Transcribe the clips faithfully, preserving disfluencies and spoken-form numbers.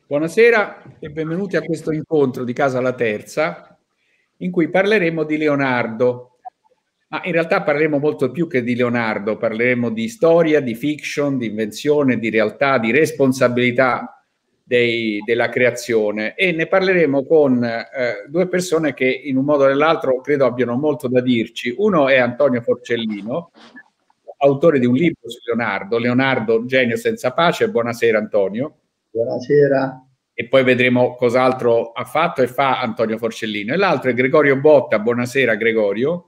Buonasera e benvenuti a questo incontro di Casa La Terza, in cui parleremo di Leonardo. Ma in realtà parleremo molto più che di Leonardo, parleremo di storia, di fiction, di invenzione, di realtà, di responsabilità dei, della creazione, e ne parleremo con eh, due persone che in un modo o nell'altro credo abbiano molto da dirci. Uno è Antonio Forcellino, autore di un libro su Leonardo, Leonardo, genio senza pace. Buonasera Antonio. Buonasera. E poi vedremo cos'altro ha fatto e fa Antonio Forcellino. E l'altro è Gregorio Botta. Buonasera Gregorio.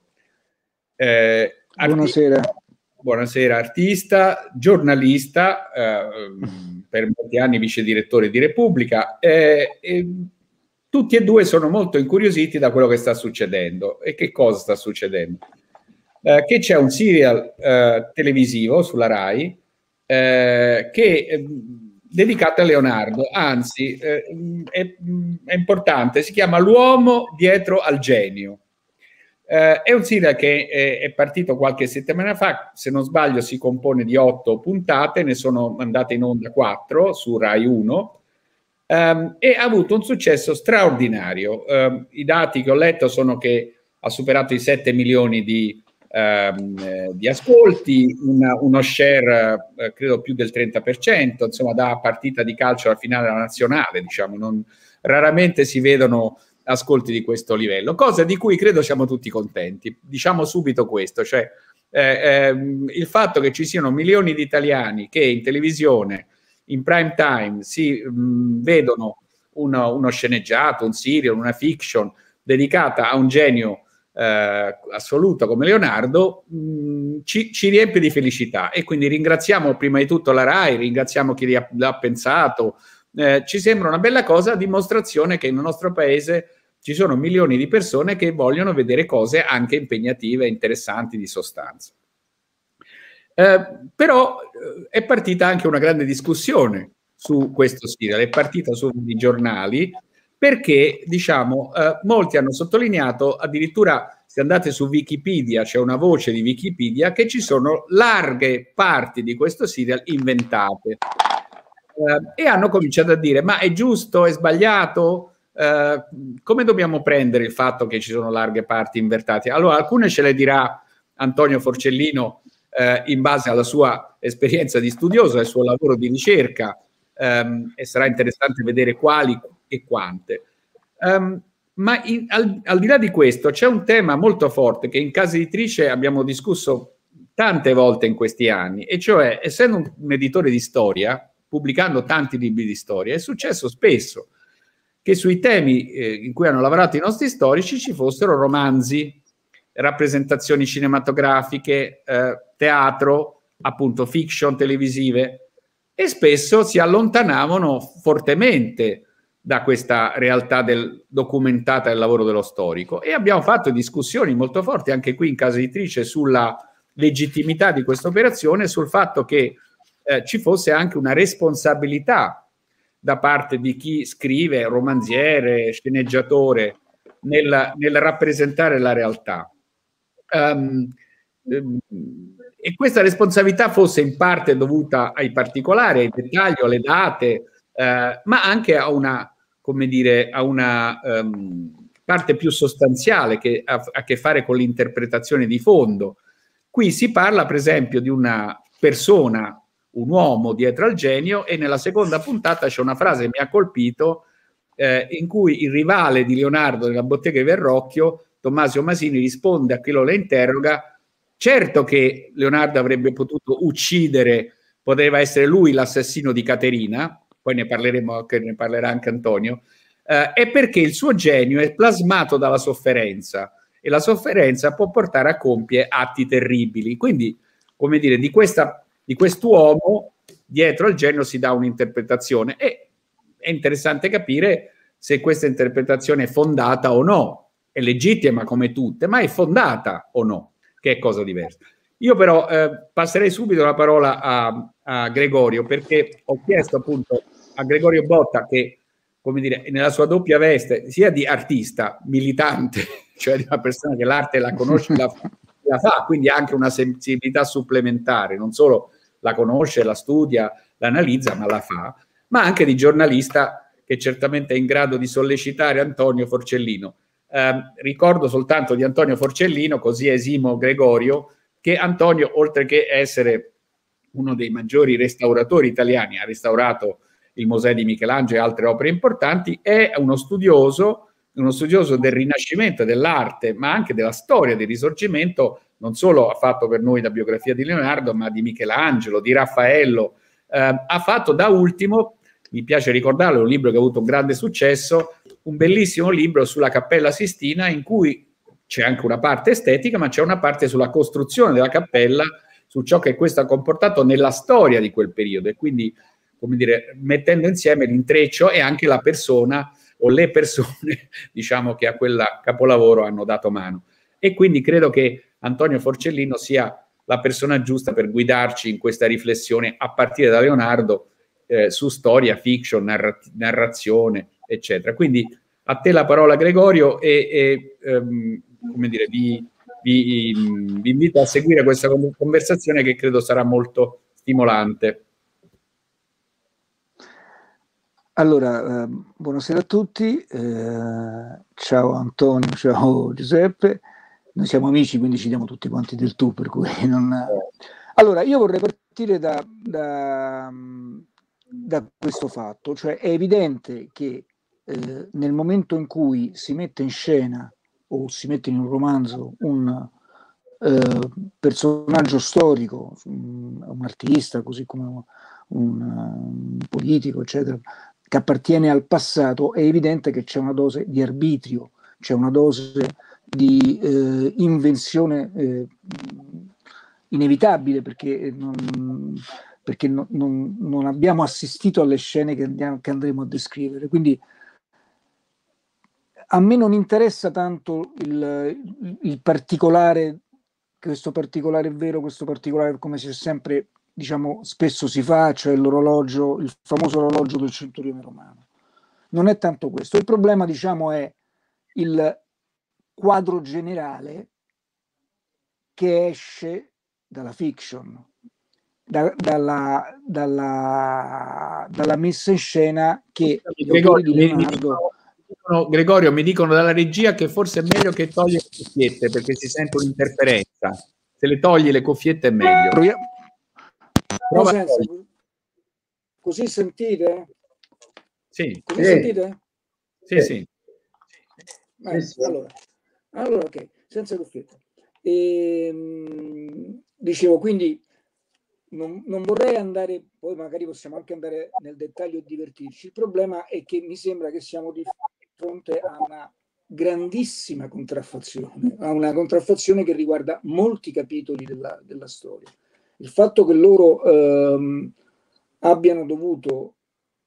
Eh, buonasera. Artista, buonasera, artista, giornalista, eh, per molti anni vice direttore di Repubblica. Eh, eh, tutti e due sono molto incuriositi da quello che sta succedendo. E che cosa sta succedendo? Eh, che c'è un serial eh, televisivo sulla Rai eh, che eh, dedicato a Leonardo, anzi eh, è, è importante, si chiama L'uomo dietro al genio. Eh, è un serial che è, è partito qualche settimana fa, se non sbaglio si compone di otto puntate, ne sono andate in onda quattro su Rai uno, ehm, e ha avuto un successo straordinario. Eh, i dati che ho letto sono che ha superato i sette milioni di Ehm, di ascolti, una, uno share eh, credo più del trenta per cento, insomma, da partita di calcio alla finale della nazionale, diciamo, non, raramente si vedono ascolti di questo livello, cosa di cui credo siamo tutti contenti. Diciamo subito questo, cioè eh, ehm, il fatto che ci siano milioni di italiani che in televisione, in prime time, si mh, vedono uno, uno sceneggiato, un serial, una fiction dedicata a un genio Eh, assoluto come Leonardo, mh, ci, ci riempie di felicità, e quindi ringraziamo prima di tutto la Rai, ringraziamo chi l'ha, l'ha pensato. Eh, ci sembra una bella cosa, a dimostrazione che nel nostro paese ci sono milioni di persone che vogliono vedere cose anche impegnative, interessanti, di sostanza. Eh, però eh, è partita anche una grande discussione su questo serial, è partita sui giornali, perché diciamo eh, molti hanno sottolineato, addirittura se andate su Wikipedia c'è una voce di Wikipedia, che ci sono larghe parti di questo serial inventate, eh, e hanno cominciato a dire: ma è giusto, è sbagliato? Eh, come dobbiamo prendere il fatto che ci sono larghe parti inventate? Allora, alcune ce le dirà Antonio Forcellino eh, in base alla sua esperienza di studioso, al suo lavoro di ricerca, ehm, e sarà interessante vedere quali e quante. Um, ma in, al, al di là di questo c'è un tema molto forte che in casa editrice abbiamo discusso tante volte in questi anni, e cioè, essendo un, un editore di storia, pubblicando tanti libri di storia, è successo spesso che sui temi eh, in cui hanno lavorato i nostri storici ci fossero romanzi, rappresentazioni cinematografiche, eh, teatro, appunto fiction televisive, e spesso si allontanavano fortemente da questa realtà del, documentata del lavoro dello storico, e abbiamo fatto discussioni molto forti anche qui in casa editrice sulla legittimità di questa operazione, sul fatto che eh, ci fosse anche una responsabilità da parte di chi scrive, romanziere, sceneggiatore, nel, nel rappresentare la realtà. Um, um, e questa responsabilità fosse in parte dovuta ai particolari, ai dettagli, alle date, eh, ma anche a una, come dire, a una um, parte più sostanziale che ha a che fare con l'interpretazione di fondo. Qui si parla, per esempio, di una persona, un uomo dietro al genio, e nella seconda puntata c'è una frase che mi ha colpito, eh, in cui il rivale di Leonardo nella bottega di Verrocchio, Tommasio Masini, risponde a chi lo interroga: certo che Leonardo avrebbe potuto uccidere, poteva essere lui l'assassino di Caterina, poi ne parleremo, che ne parlerà anche Antonio, eh, è perché il suo genio è plasmato dalla sofferenza, e la sofferenza può portare a compiere atti terribili. Quindi, come dire, di, questa, di quest'uomo dietro al genio si dà un'interpretazione, e è interessante capire se questa interpretazione è fondata o no. È legittima come tutte, ma è fondata o no, che è cosa diversa. Io però eh, passerei subito la parola a, a Gregorio, perché ho chiesto appunto a Gregorio Botta, che, come dire, nella sua doppia veste, sia di artista militante, cioè di una persona che l'arte la conosce e la, la fa, quindi ha anche una sensibilità supplementare, non solo la conosce, la studia, l'analizza, ma la fa, ma anche di giornalista che certamente è in grado di sollecitare Antonio Forcellino. Eh, ricordo soltanto di Antonio Forcellino, così esimo Gregorio, che Antonio, oltre che essere uno dei maggiori restauratori italiani, ha restaurato il Mosè di Michelangelo e altre opere importanti, è uno studioso, uno studioso del Rinascimento e dell'arte, ma anche della storia del Risorgimento. Non solo ha fatto per noi la biografia di Leonardo, ma di Michelangelo, di Raffaello. Eh, ha fatto da ultimo, mi piace ricordarlo, un libro che ha avuto un grande successo, un bellissimo libro sulla Cappella Sistina, in cui c'è anche una parte estetica, ma c'è una parte sulla costruzione della cappella, su ciò che questo ha comportato nella storia di quel periodo, e quindi, come dire, mettendo insieme l'intreccio e anche la persona o le persone, diciamo, che a quel capolavoro hanno dato mano. E quindi credo che Antonio Forcellino sia la persona giusta per guidarci in questa riflessione a partire da Leonardo eh, su storia, fiction, narra narrazione, eccetera. Quindi a te la parola, Gregorio, e, e ehm, come dire, vi, vi, vi invito a seguire questa conversazione che credo sarà molto stimolante. Allora, eh, buonasera a tutti, eh, ciao Antonio, ciao Giuseppe, noi siamo amici, quindi ci diamo tutti quanti del tu, per cui non... Allora, io vorrei partire da, da, da questo fatto, cioè è evidente che eh, nel momento in cui si mette in scena o si mette in un romanzo un eh, personaggio storico, un, un artista, così come un, un politico, eccetera, che appartiene al passato, è evidente che c'è una dose di arbitrio, c'è una dose di eh, invenzione eh, inevitabile, perché, non, perché non, non, non abbiamo assistito alle scene che, andiamo, che andremo a descrivere. Quindi a me non interessa tanto il, il particolare, questo particolare è vero, questo particolare, come si è sempre, diciamo, spesso si fa, cioè l'orologio, il famoso orologio del centurione romano. Non è tanto questo. Il problema, diciamo, è il quadro generale che esce dalla fiction, da, dalla, dalla, dalla messa in scena che gli autori di Leonardo... Dicono, Gregorio, mi dicono dalla regia che forse è meglio che togli le cuffiette perché si sente un'interferenza. Se le togli le cuffiette è meglio. Proviamo. Prova senso, così sentite? Sì. Così sì. sentite? Sì, sì. Eh, sì. Allora, allora, ok, senza cuffiette. E, dicevo, quindi non, non vorrei andare, poi magari possiamo anche andare nel dettaglio e divertirci. Il problema è che mi sembra che siamo di fronte a una grandissima contraffazione, a una contraffazione che riguarda molti capitoli della, della storia. Il fatto che loro ehm, abbiano dovuto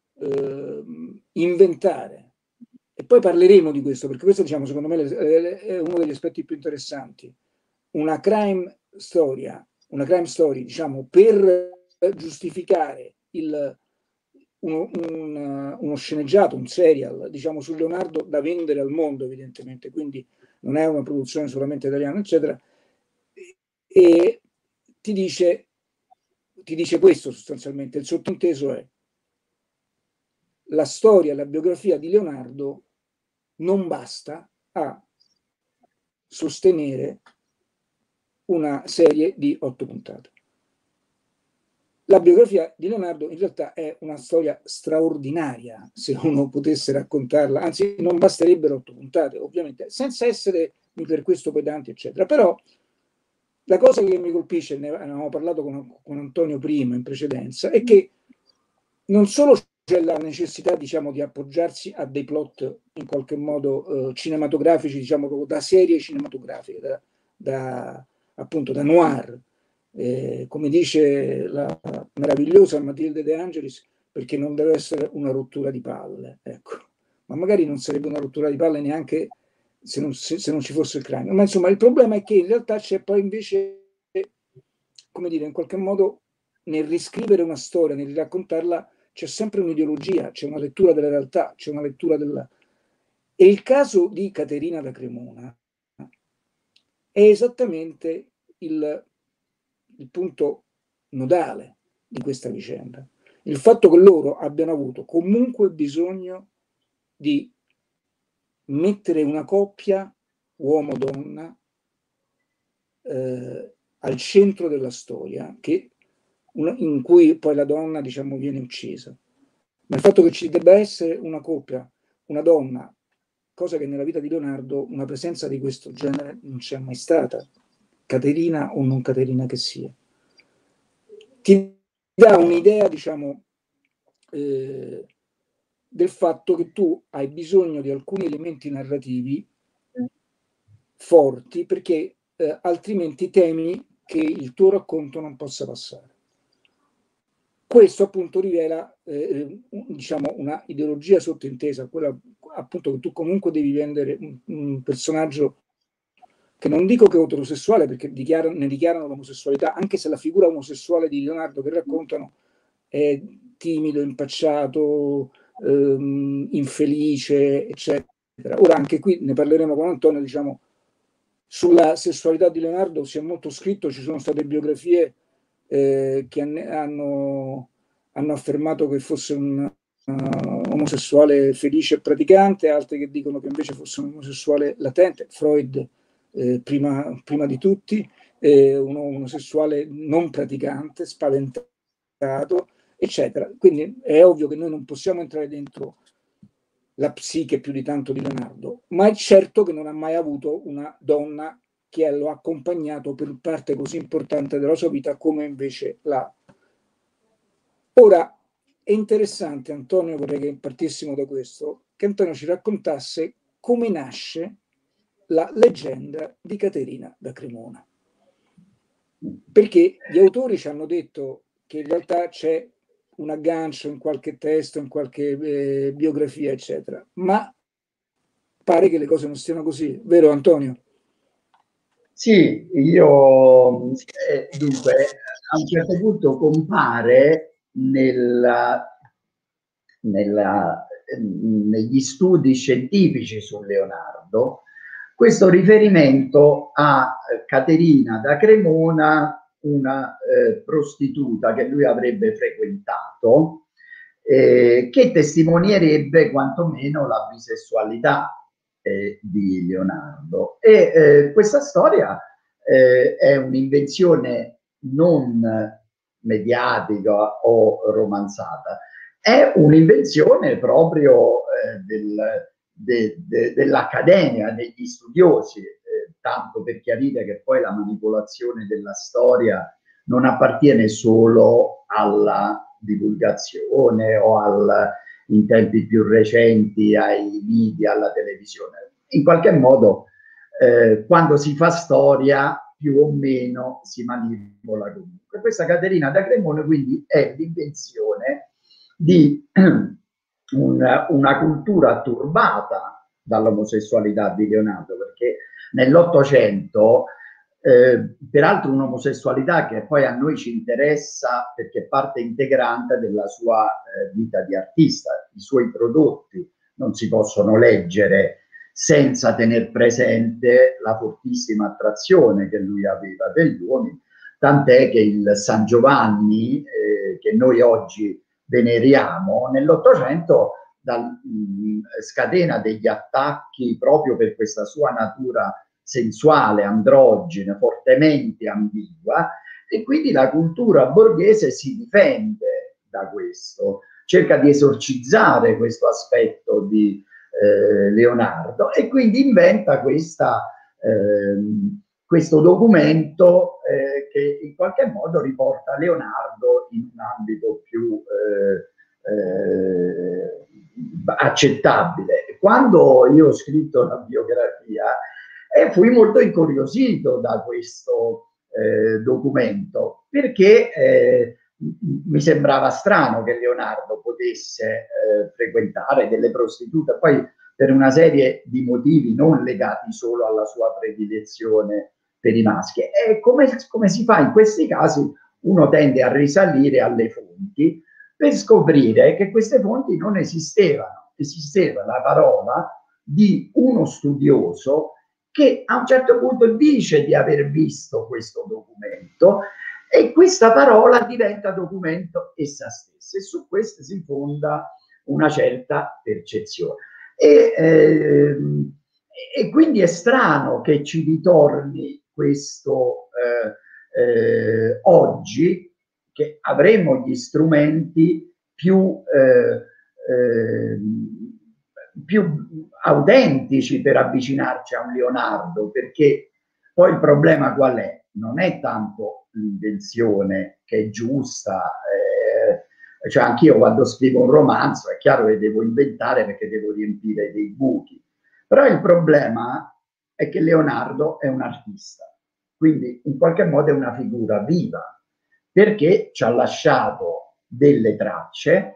ehm, inventare, e poi parleremo di questo, perché questo, diciamo, secondo me è uno degli aspetti più interessanti, una crime storia, una crime story, diciamo, per giustificare il, uno, un, uno sceneggiato, un serial, diciamo, su Leonardo da vendere al mondo, evidentemente, quindi non è una produzione solamente italiana, eccetera, e, e ti dice, ti dice questo sostanzialmente, il sottinteso è: la storia, la biografia di Leonardo non basta a sostenere una serie di otto puntate. La biografia di Leonardo in realtà è una storia straordinaria, se uno potesse raccontarla, anzi non basterebbero otto puntate, ovviamente, senza essere per questo pedanti, eccetera. Però la cosa che mi colpisce, ne avevamo parlato con, con Antonio prima in precedenza, è che non solo c'è la necessità, diciamo, di appoggiarsi a dei plot in qualche modo eh, cinematografici, diciamo, da serie cinematografiche, da, da appunto da noir, eh, come dice la meravigliosa Matilde De Angelis, perché non deve essere una rottura di palle, ecco. Ma magari non sarebbe una rottura di palle neanche se non, se, se non ci fosse il cranio. Ma insomma, il problema è che in realtà c'è poi invece, come dire, in qualche modo nel riscrivere una storia, nel raccontarla, c'è sempre un'ideologia, c'è una lettura della realtà, c'è una lettura della... E il caso di Caterina da Cremona è esattamente il, il punto nodale di questa vicenda. il fatto che loro abbiano avuto comunque bisogno di mettere una coppia uomo-donna eh, al centro della storia, che, una, in cui poi la donna, diciamo, viene uccisa. Ma il fatto che ci debba essere una coppia, una donna, cosa che nella vita di Leonardo una presenza di questo genere non c'è mai stata, Caterina o non Caterina che sia. Ti dà un'idea, diciamo, eh, del fatto che tu hai bisogno di alcuni elementi narrativi forti, perché eh, altrimenti temi che il tuo racconto non possa passare. Questo appunto rivela eh, diciamo una ideologia sottintesa, quella appunto che tu comunque devi vendere un, un personaggio che non dico che è eterosessuale, perché dichiarano, ne dichiarano l'omosessualità, anche se la figura omosessuale di Leonardo che raccontano è timido, impacciato, ehm, infelice, eccetera. Ora anche qui ne parleremo con Antonio, diciamo, sulla sessualità di Leonardo si è molto scritto, ci sono state biografie eh, che hanno, hanno affermato che fosse un uh, omosessuale felice e praticante, altre che dicono che invece fosse un omosessuale latente, Freud eh, prima, prima di tutti, eh, un omosessuale non praticante, spaventato, eccetera. Quindi è ovvio che noi non possiamo entrare dentro la psiche più di tanto di Leonardo, ma è certo che non ha mai avuto una donna che lo ha accompagnato per parte così importante della sua vita come invece l'ha. Ora, è interessante, Antonio, vorrei che partissimo da questo, che Antonio ci raccontasse come nasce la leggenda di Caterina da Cremona. Perché gli autori ci hanno detto che in realtà c'è un aggancio in qualche testo, in qualche eh, biografia, eccetera, ma pare che le cose non stiano così, vero Antonio? Sì, io eh, dunque a un certo punto compare nella, nella, negli studi scientifici su Leonardo questo riferimento a Caterina da Cremona, una eh, prostituta che lui avrebbe frequentato, eh, che testimonierebbe quantomeno la bisessualità eh, di Leonardo. E eh, questa storia eh, è un'invenzione non mediatica o romanzata, è un'invenzione proprio eh, del, de, de, dell'accademia, degli studiosi, eh, tanto per chiarire che poi la manipolazione della storia non appartiene solo alla divulgazione o al, in tempi più recenti ai media, alla televisione. In qualche modo eh, quando si fa storia più o meno si manipola comunque. Questa Caterina da Cremona quindi è l'invenzione di una, una cultura turbata dall'omosessualità di Leonardo, perché nell'Ottocento Eh, peraltro un'omosessualità che poi a noi ci interessa perché è parte integrante della sua eh, vita di artista. I suoi prodotti non si possono leggere senza tener presente la fortissima attrazione che lui aveva per gli uomini, tant'è che il San Giovanni eh, che noi oggi veneriamo nell'Ottocento scatena degli attacchi proprio per questa sua natura sensuale, androgena, fortemente ambigua, e quindi la cultura borghese si difende da questo, cerca di esorcizzare questo aspetto di eh, Leonardo e quindi inventa questa, eh, questo documento eh, che in qualche modo riporta Leonardo in un ambito più eh, eh, accettabile. Quando io ho scritto la biografia e fui molto incuriosito da questo eh, documento, perché eh, mi sembrava strano che Leonardo potesse eh, frequentare delle prostitute, poi per una serie di motivi non legati solo alla sua predilezione per i maschi. E come, come si fa in questi casi? Uno tende a risalire alle fonti per scoprire che queste fonti non esistevano. Esisteva la parola di uno studioso che a un certo punto dice di aver visto questo documento e questa parola diventa documento essa stessa. stesse, e su queste si fonda una certa percezione. E, eh, e quindi è strano che ci ritorni questo eh, eh, oggi, che avremo gli strumenti più, eh, eh, più autentici per avvicinarci a un Leonardo, perché poi il problema qual è? Non è tanto l'invenzione, che è giusta, eh, cioè anch'io quando scrivo un romanzo è chiaro che devo inventare perché devo riempire dei buchi, però il problema è che Leonardo è un artista, quindi in qualche modo è una figura viva, perché ci ha lasciato delle tracce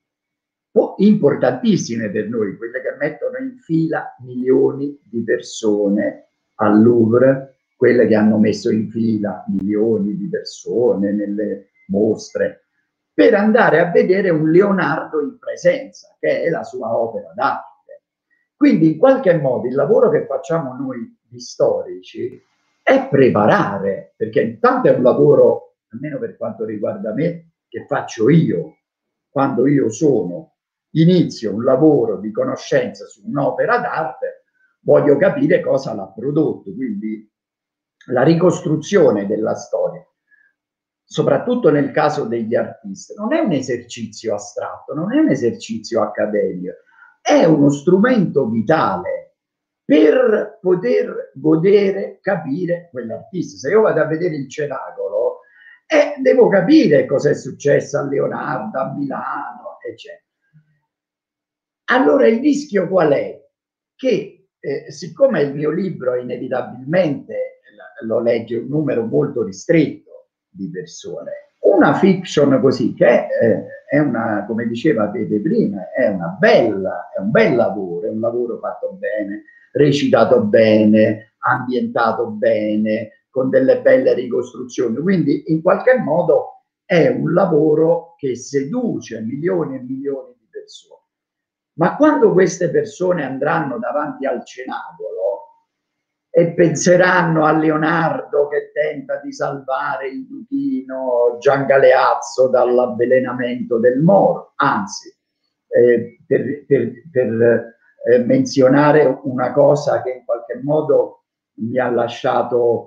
importantissime per noi, quelle che mettono in fila milioni di persone al Louvre, quelle che hanno messo in fila milioni di persone nelle mostre, per andare a vedere un Leonardo in presenza, che è la sua opera d'arte. Quindi in qualche modo il lavoro che facciamo noi di storici è preparare, perché intanto è un lavoro, almeno per quanto riguarda me, che faccio io, quando io sono inizio un lavoro di conoscenza su un'opera d'arte, voglio capire cosa l'ha prodotto, quindi la ricostruzione della storia, soprattutto nel caso degli artisti, non è un esercizio astratto, non è un esercizio accademico, è uno strumento vitale per poter godere, capire quell'artista. Se io vado a vedere il cenacolo, eh, devo capire cosa è successo a Leonardo, a Milano, eccetera. Allora il rischio qual è? Che eh, siccome il mio libro inevitabilmente lo legge un numero molto ristretto di persone, una fiction così, che eh, è una, come diceva Pepe prima, è una bella, è un bel lavoro, è un lavoro fatto bene, recitato bene, ambientato bene, con delle belle ricostruzioni, quindi in qualche modo è un lavoro che seduce milioni e milioni di persone. Ma quando queste persone andranno davanti al cenacolo e penseranno a Leonardo che tenta di salvare il duchino Gian Galeazzo dall'avvelenamento del Moro, anzi, eh, per, per, per eh, menzionare una cosa che in qualche modo mi ha lasciato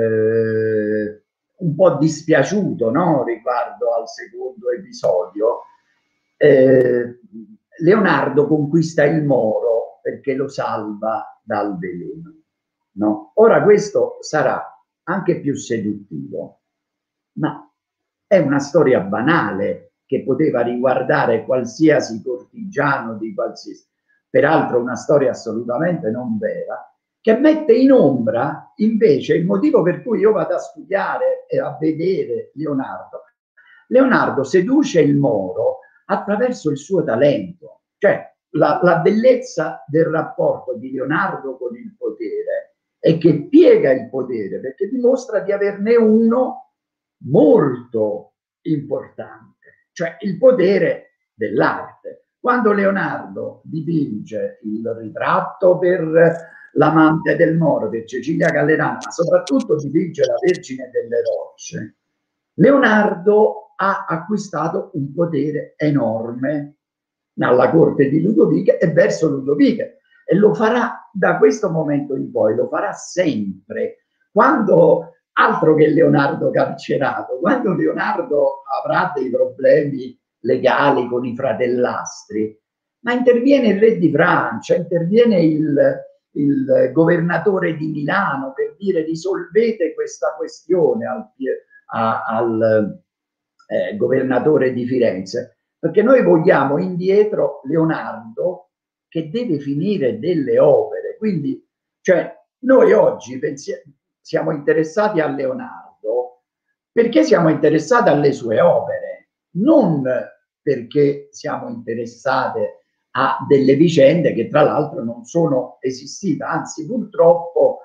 eh, un po' dispiaciuto, no? Riguardo al secondo episodio, eh, Leonardo conquista il Moro perché lo salva dal veleno, no? Ora questo sarà anche più seduttivo, ma è una storia banale che poteva riguardare qualsiasi cortigiano di qualsiasi, peraltro una storia assolutamente non vera, che mette in ombra invece il motivo per cui io vado a studiare e a vedere Leonardo. Leonardo seduce il Moro attraverso il suo talento, cioè la, la bellezza del rapporto di Leonardo con il potere è che piega il potere perché dimostra di averne uno molto importante, cioè il potere dell'arte. Quando Leonardo dipinge il ritratto per l'amante del Moro, per Cecilia Gallerani, ma soprattutto dipinge la Vergine delle Rocce, Leonardo ha acquistato un potere enorme alla corte di Ludovica e verso Ludovica, e lo farà da questo momento in poi, lo farà sempre. Quando, altro che Leonardo carcerato, quando Leonardo avrà dei problemi legali con i fratellastri, ma interviene il re di Francia, interviene il, il governatore di Milano per dire risolvete questa questione al, a, al eh, governatore di Firenze, perché noi vogliamo indietro Leonardo che deve finire delle opere. Quindi, cioè, noi oggi pensiamo, siamo interessati a Leonardo perché siamo interessati alle sue opere, non perché siamo interessati a delle vicende che tra l'altro non sono esistite, anzi purtroppo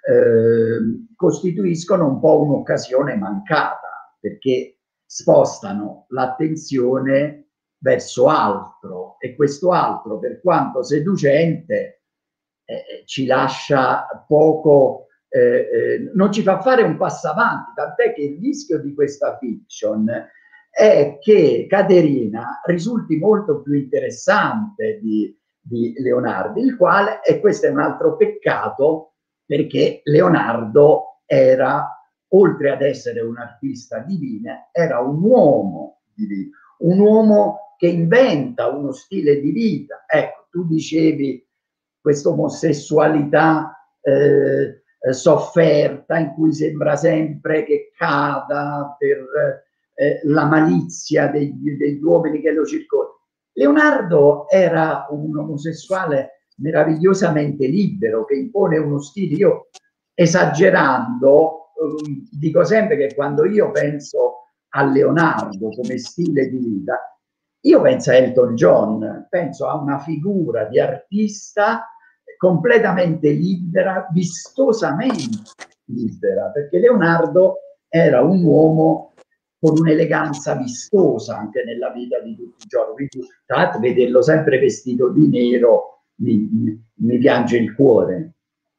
eh, costituiscono un po' un'occasione mancata, perché spostano l'attenzione verso altro, e questo altro, per quanto seducente, eh, ci lascia poco, eh, eh, non ci fa fare un passo avanti, tant'è che il rischio di questa fiction è che Caterina risulti molto più interessante di, di Leonardo, il quale, e questo è un altro peccato, perché Leonardo era, oltre ad essere un artista divino, era un uomo divino, un uomo che inventa uno stile di vita. Ecco, tu dicevi questa omosessualità eh, sofferta, in cui sembra sempre che cada per eh, la malizia degli, degli uomini che lo circondano. Leonardo era un omosessuale meravigliosamente libero, che impone uno stile. Io, esagerando, um, dico sempre che quando io penso a Leonardo come stile di vita, io penso a Elton John, penso a una figura di artista completamente libera, vistosamente libera, perché Leonardo era un uomo con un'eleganza vistosa anche nella vita di tutti i giorni. Quindi, tra l'altro, vederlo sempre vestito di nero mi, mi, mi piange il cuore.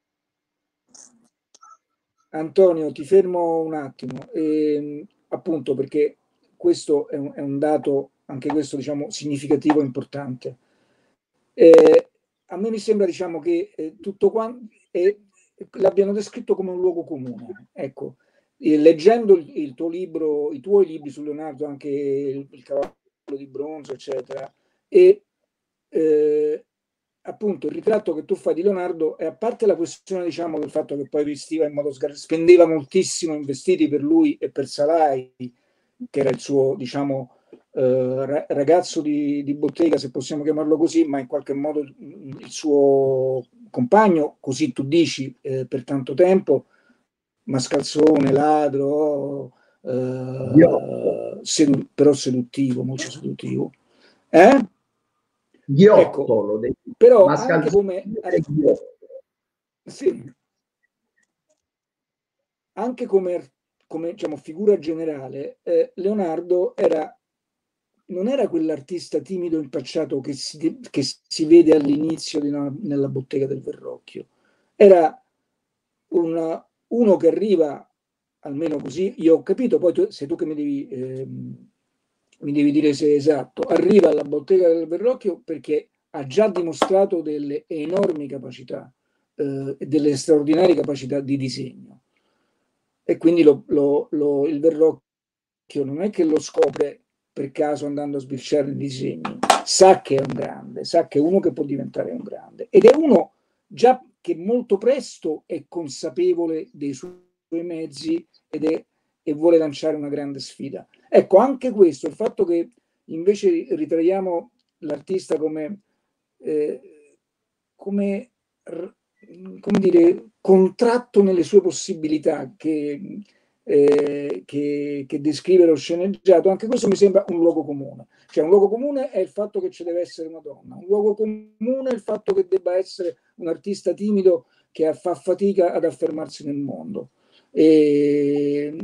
Antonio, ti fermo un attimo, e, appunto perché questo è un, è un dato, anche questo diciamo significativo e importante. Eh, a me mi sembra diciamo che eh, tutto quanto eh, l'abbiano descritto come un luogo comune. Ecco, eh, leggendo il, il tuo libro, i tuoi libri su Leonardo, anche il, il Cavallo di Bronzo, eccetera, e eh, appunto il ritratto che tu fai di Leonardo, e a parte la questione diciamo del fatto che poi vestiva in modo sgar- spendeva moltissimo in vestiti per lui e per Salai, che era il suo diciamo eh, ragazzo di, di bottega, se possiamo chiamarlo così, ma in qualche modo il suo compagno, così tu dici, eh, per tanto tempo, mascalzone, ladro, eh, sedu- però seduttivo, molto seduttivo. Eh? Ghiottolo, Ecco, però anche come, sì, anche come, come diciamo, figura generale, eh, Leonardo era, non era quell'artista timido impacciato che si, che si vede all'inizio di una, nella bottega del Verrocchio. Era una, uno che arriva, almeno così, io ho capito, poi tu, sei tu che mi devi, eh, mi devi dire se è esatto, arriva alla bottega del Verrocchio perché ha già dimostrato delle enormi capacità e eh, delle straordinarie capacità di disegno. E quindi lo, lo, lo, il Verrocchio non è che lo scopre per caso andando a sbirciare i disegni, sa che è un grande, sa che è uno che può diventare un grande, ed è uno già che molto presto è consapevole dei suoi mezzi ed è, e vuole lanciare una grande sfida. Ecco, anche questo, il fatto che invece ritraiamo l'artista come, eh, come, come dire, contratto nelle sue possibilità, che, eh, che, che descrive lo sceneggiato, anche questo mi sembra un luogo comune. Cioè un luogo comune è il fatto che ci deve essere una donna, un luogo comune è il fatto che debba essere un artista timido che fa fatica ad affermarsi nel mondo. E,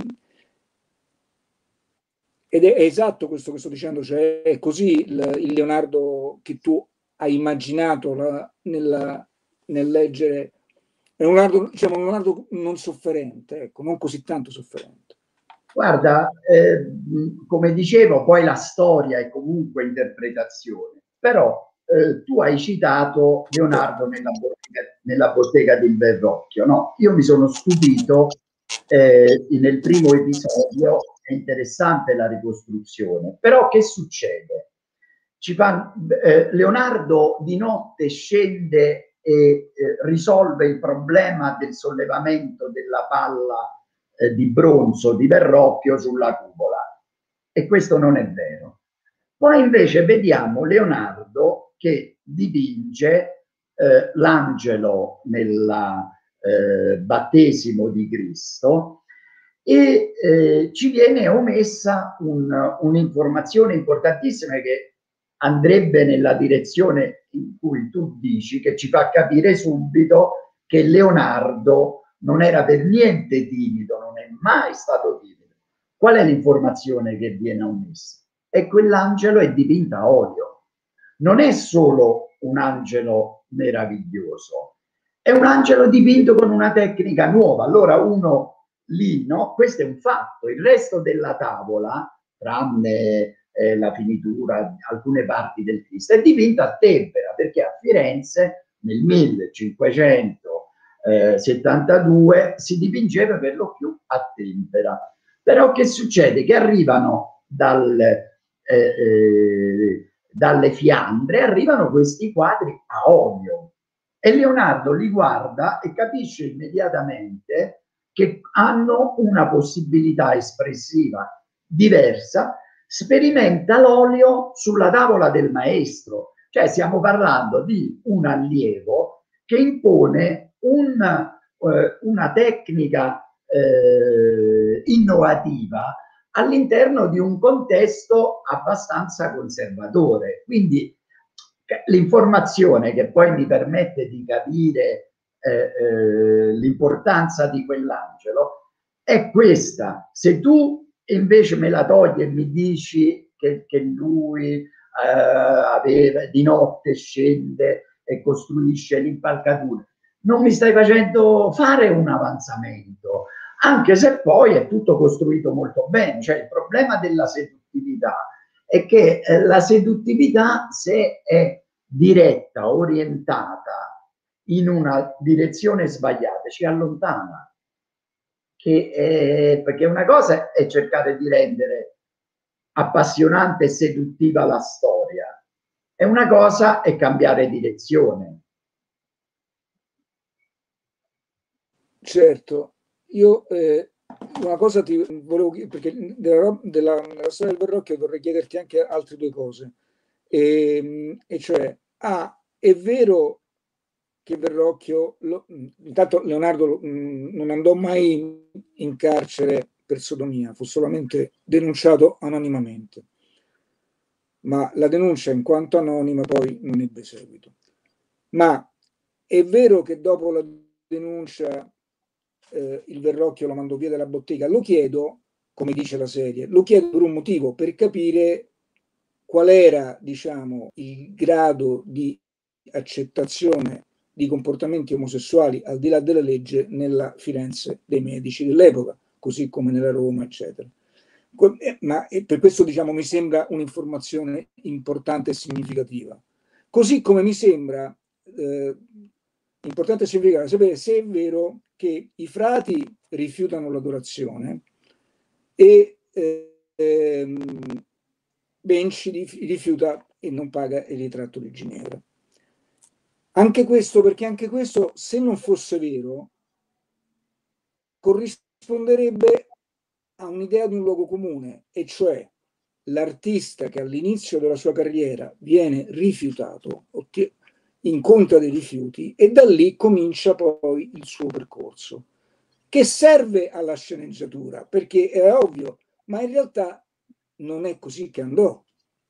ed è, è esatto questo che sto dicendo, cioè è così il, il Leonardo che tu hai immaginato la, nella, nel leggere, è un Leonardo, diciamo, un Leonardo non sofferente, ecco, non così tanto sofferente. Guarda, eh, come dicevo, poi la storia è comunque interpretazione, però eh, tu hai citato Leonardo nella bottega, nella bottega del Verrocchio, no? Io mi sono stupito, eh, nel primo episodio è interessante la ricostruzione, però che succede? Ci fa, eh, Leonardo di notte scende e eh, risolve il problema del sollevamento della palla eh, di bronzo di Verrocchio sulla cupola, e questo non è vero. Poi invece vediamo Leonardo che dipinge eh, l'angelo nel eh, battesimo di Cristo, e eh, ci viene omessa un'informazione un importantissima che andrebbe nella direzione in cui tu dici, che ci fa capire subito che Leonardo non era per niente timido, non è mai stato timido. Qual è l'informazione che viene omessa? È quell'angelo è dipinto a olio. Non è solo un angelo meraviglioso, è un angelo dipinto con una tecnica nuova. Allora uno lì, no? Questo è un fatto. Il resto della tavola tranne eh, la finitura, alcune parti del Cristo, è dipinto a tempera, perché a Firenze nel millecinquecentosettantadue si dipingeva per lo più a tempera. Però che succede? Che arrivano dal, eh, eh, dalle Fiandre, arrivano questi quadri a olio e Leonardo li guarda e capisce immediatamente che hanno una possibilità espressiva diversa, sperimenta l'olio sulla tavola del maestro, cioè stiamo parlando di un allievo che impone una, eh, una tecnica eh, innovativa all'interno di un contesto abbastanza conservatore. Quindi l'informazione che poi mi permette di capire eh, eh, l'importanza di quell'angelo è questa. Se tu invece me la togli e mi dici che, che lui eh, aveva, di notte scende e costruisce l'impalcatura, non mi stai facendo fare un avanzamento, anche se poi è tutto costruito molto bene. Cioè il problema della seduttività è che eh, la seduttività, se è diretta, orientata in una direzione sbagliata, ci allontana. Che è, perché una cosa è cercare di rendere appassionante e seduttiva la storia, e una cosa è cambiare direzione. Certo, io eh, una cosa ti volevo chiedere, perché della, della, della storia del Verrocchio vorrei chiederti anche altre due cose, e, e cioè, ah, è vero che Verrocchio, lo, intanto Leonardo lo, mh, non andò mai in carcere per sodomia, fu solamente denunciato anonimamente, ma la denuncia in quanto anonima poi non ebbe seguito. Ma è vero che dopo la denuncia eh, il Verrocchio lo mandò via dalla bottega? Lo chiedo, come dice la serie, lo chiedo per un motivo, per capire qual era, diciamo, il grado di accettazione di comportamenti omosessuali al di là della legge nella Firenze dei medici dell'epoca, così come nella Roma, eccetera. Ma per questo, diciamo, mi sembra un'informazione importante e significativa. Così come mi sembra eh, importante e significativo sapere se è vero che i frati rifiutano l'adorazione e eh, ehm, Benci rifiuta e non paga il ritratto di Ginevra. Anche questo, perché anche questo, se non fosse vero, corrisponderebbe a un'idea di un luogo comune, e cioè l'artista che all'inizio della sua carriera viene rifiutato, incontra dei rifiuti e da lì comincia poi il suo percorso, che serve alla sceneggiatura, perché è ovvio, ma in realtà non è così che andò.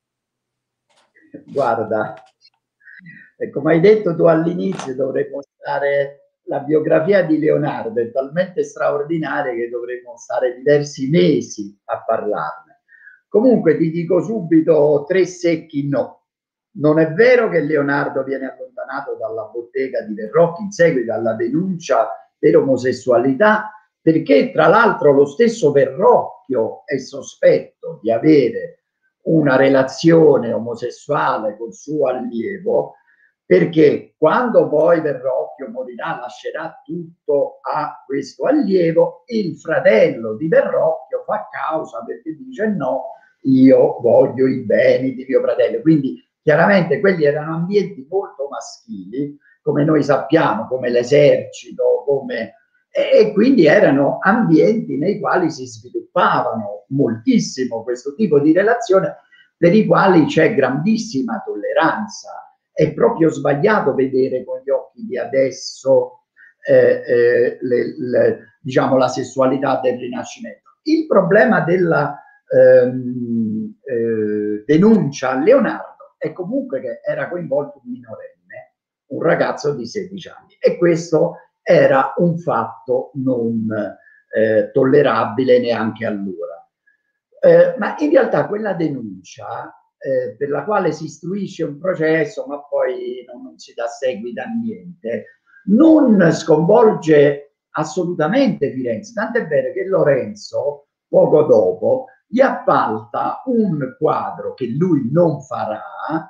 Guarda, come hai detto tu all'inizio, dovremmo stare, la biografia di Leonardo è talmente straordinaria che dovremmo stare diversi mesi a parlarne. Comunque ti dico subito tre secchi no. Non è vero che Leonardo viene allontanato dalla bottega di Verrocchio in seguito alla denuncia per omosessualità, perché tra l'altro lo stesso Verrocchio è sospetto di avere una relazione omosessuale col suo allievo, perché quando poi Verrocchio morirà, lascerà tutto a questo allievo, il fratello di Verrocchio fa causa perché dice no, io voglio i beni di mio fratello. Quindi chiaramente quelli erano ambienti molto maschili, come noi sappiamo, come l'esercito, come... e quindi erano ambienti nei quali si sviluppavano moltissimo questo tipo di relazione, per i quali c'è grandissima tolleranza. È proprio sbagliato vedere con gli occhi di adesso eh, eh, le, le, diciamo, la sessualità del Rinascimento. Il problema della ehm, eh, denuncia a Leonardo è comunque che era coinvolto un minorenne, un ragazzo di sedici anni, e questo era un fatto non eh, tollerabile neanche allora. Eh, ma in realtà quella denuncia, eh, per la quale si istruisce un processo ma poi non, non si dà seguito a niente, non sconvolge assolutamente Firenze, tant'è vero che Lorenzo poco dopo gli appalta un quadro che lui non farà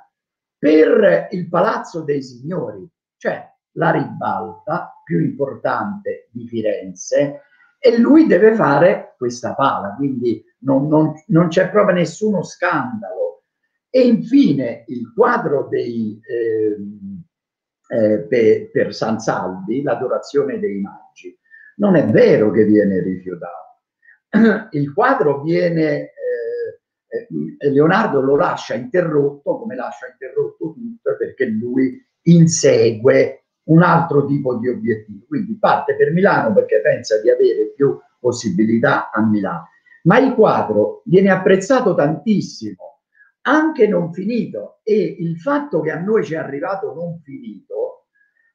per il Palazzo dei Signori, cioè la ribalta più importante di Firenze, e lui deve fare questa pala, quindi non, non, non c'è proprio nessuno scandalo. E infine il quadro dei, eh, eh, per, per San Salvi, l'Adorazione dei Magi, non è vero che viene rifiutato. Il quadro viene, eh, Leonardo lo lascia interrotto, come lascia interrotto tutto, perché lui insegue un altro tipo di obiettivo. Quindi parte per Milano perché pensa di avere più possibilità a Milano. Ma il quadro viene apprezzato tantissimo, anche non finito, e il fatto che a noi ci è arrivato non finito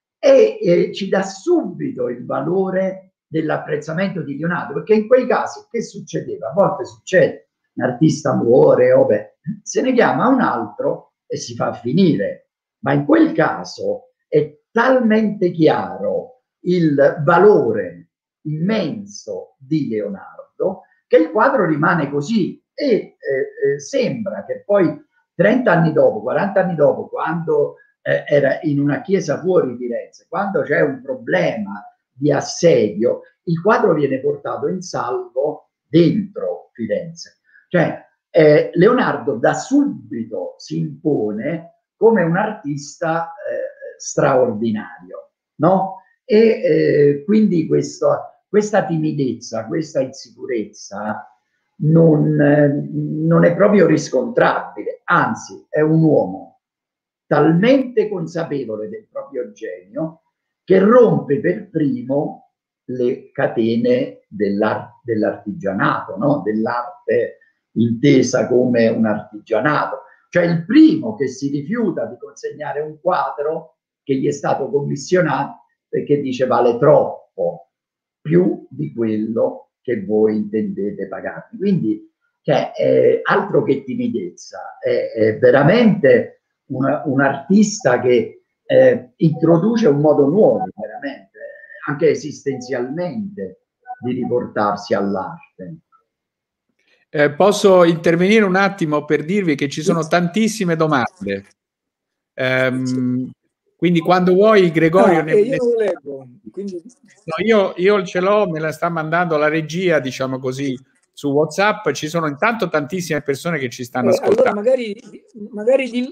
e, e ci dà subito il valore dell'apprezzamento di Leonardo, perché in quei casi che succedeva? A volte succede, un artista muore, oh beh, se ne chiama un altro e si fa finire, ma in quel caso è talmente chiaro il valore immenso di Leonardo che il quadro rimane così e eh, eh, sembra che poi trenta anni dopo, quaranta anni dopo, quando eh, era in una chiesa fuori Firenze, quando c'è un problema di assedio, il quadro viene portato in salvo dentro Firenze. Cioè eh, Leonardo da subito si impone come un artista eh, straordinario, no? E eh, quindi questo, questa timidezza, questa insicurezza non, eh, non è proprio riscontrabile, anzi è un uomo talmente consapevole del proprio genio che rompe per primo le catene dell'ar- dell'artigianato, no? Dell'arte intesa come un artigianato. Cioè il primo che si rifiuta di consegnare un quadro che gli è stato commissionato perché dice vale troppo, più di quello che voi intendete pagarmi. Quindi cioè, eh, altro che timidezza, è, è veramente una, un artista che eh, introduce un modo nuovo, veramente, anche esistenzialmente, di riportarsi all'arte. Eh, posso intervenire un attimo per dirvi che ci sono tantissime domande. Um, quindi quando vuoi, Gregorio... Ah, ne, io ne... non lo leggo. Quindi... No, io, io ce l'ho, me la sta mandando la regia, diciamo così, su WhatsApp. Ci sono intanto tantissime persone che ci stanno eh, ascoltando. Allora magari, magari di...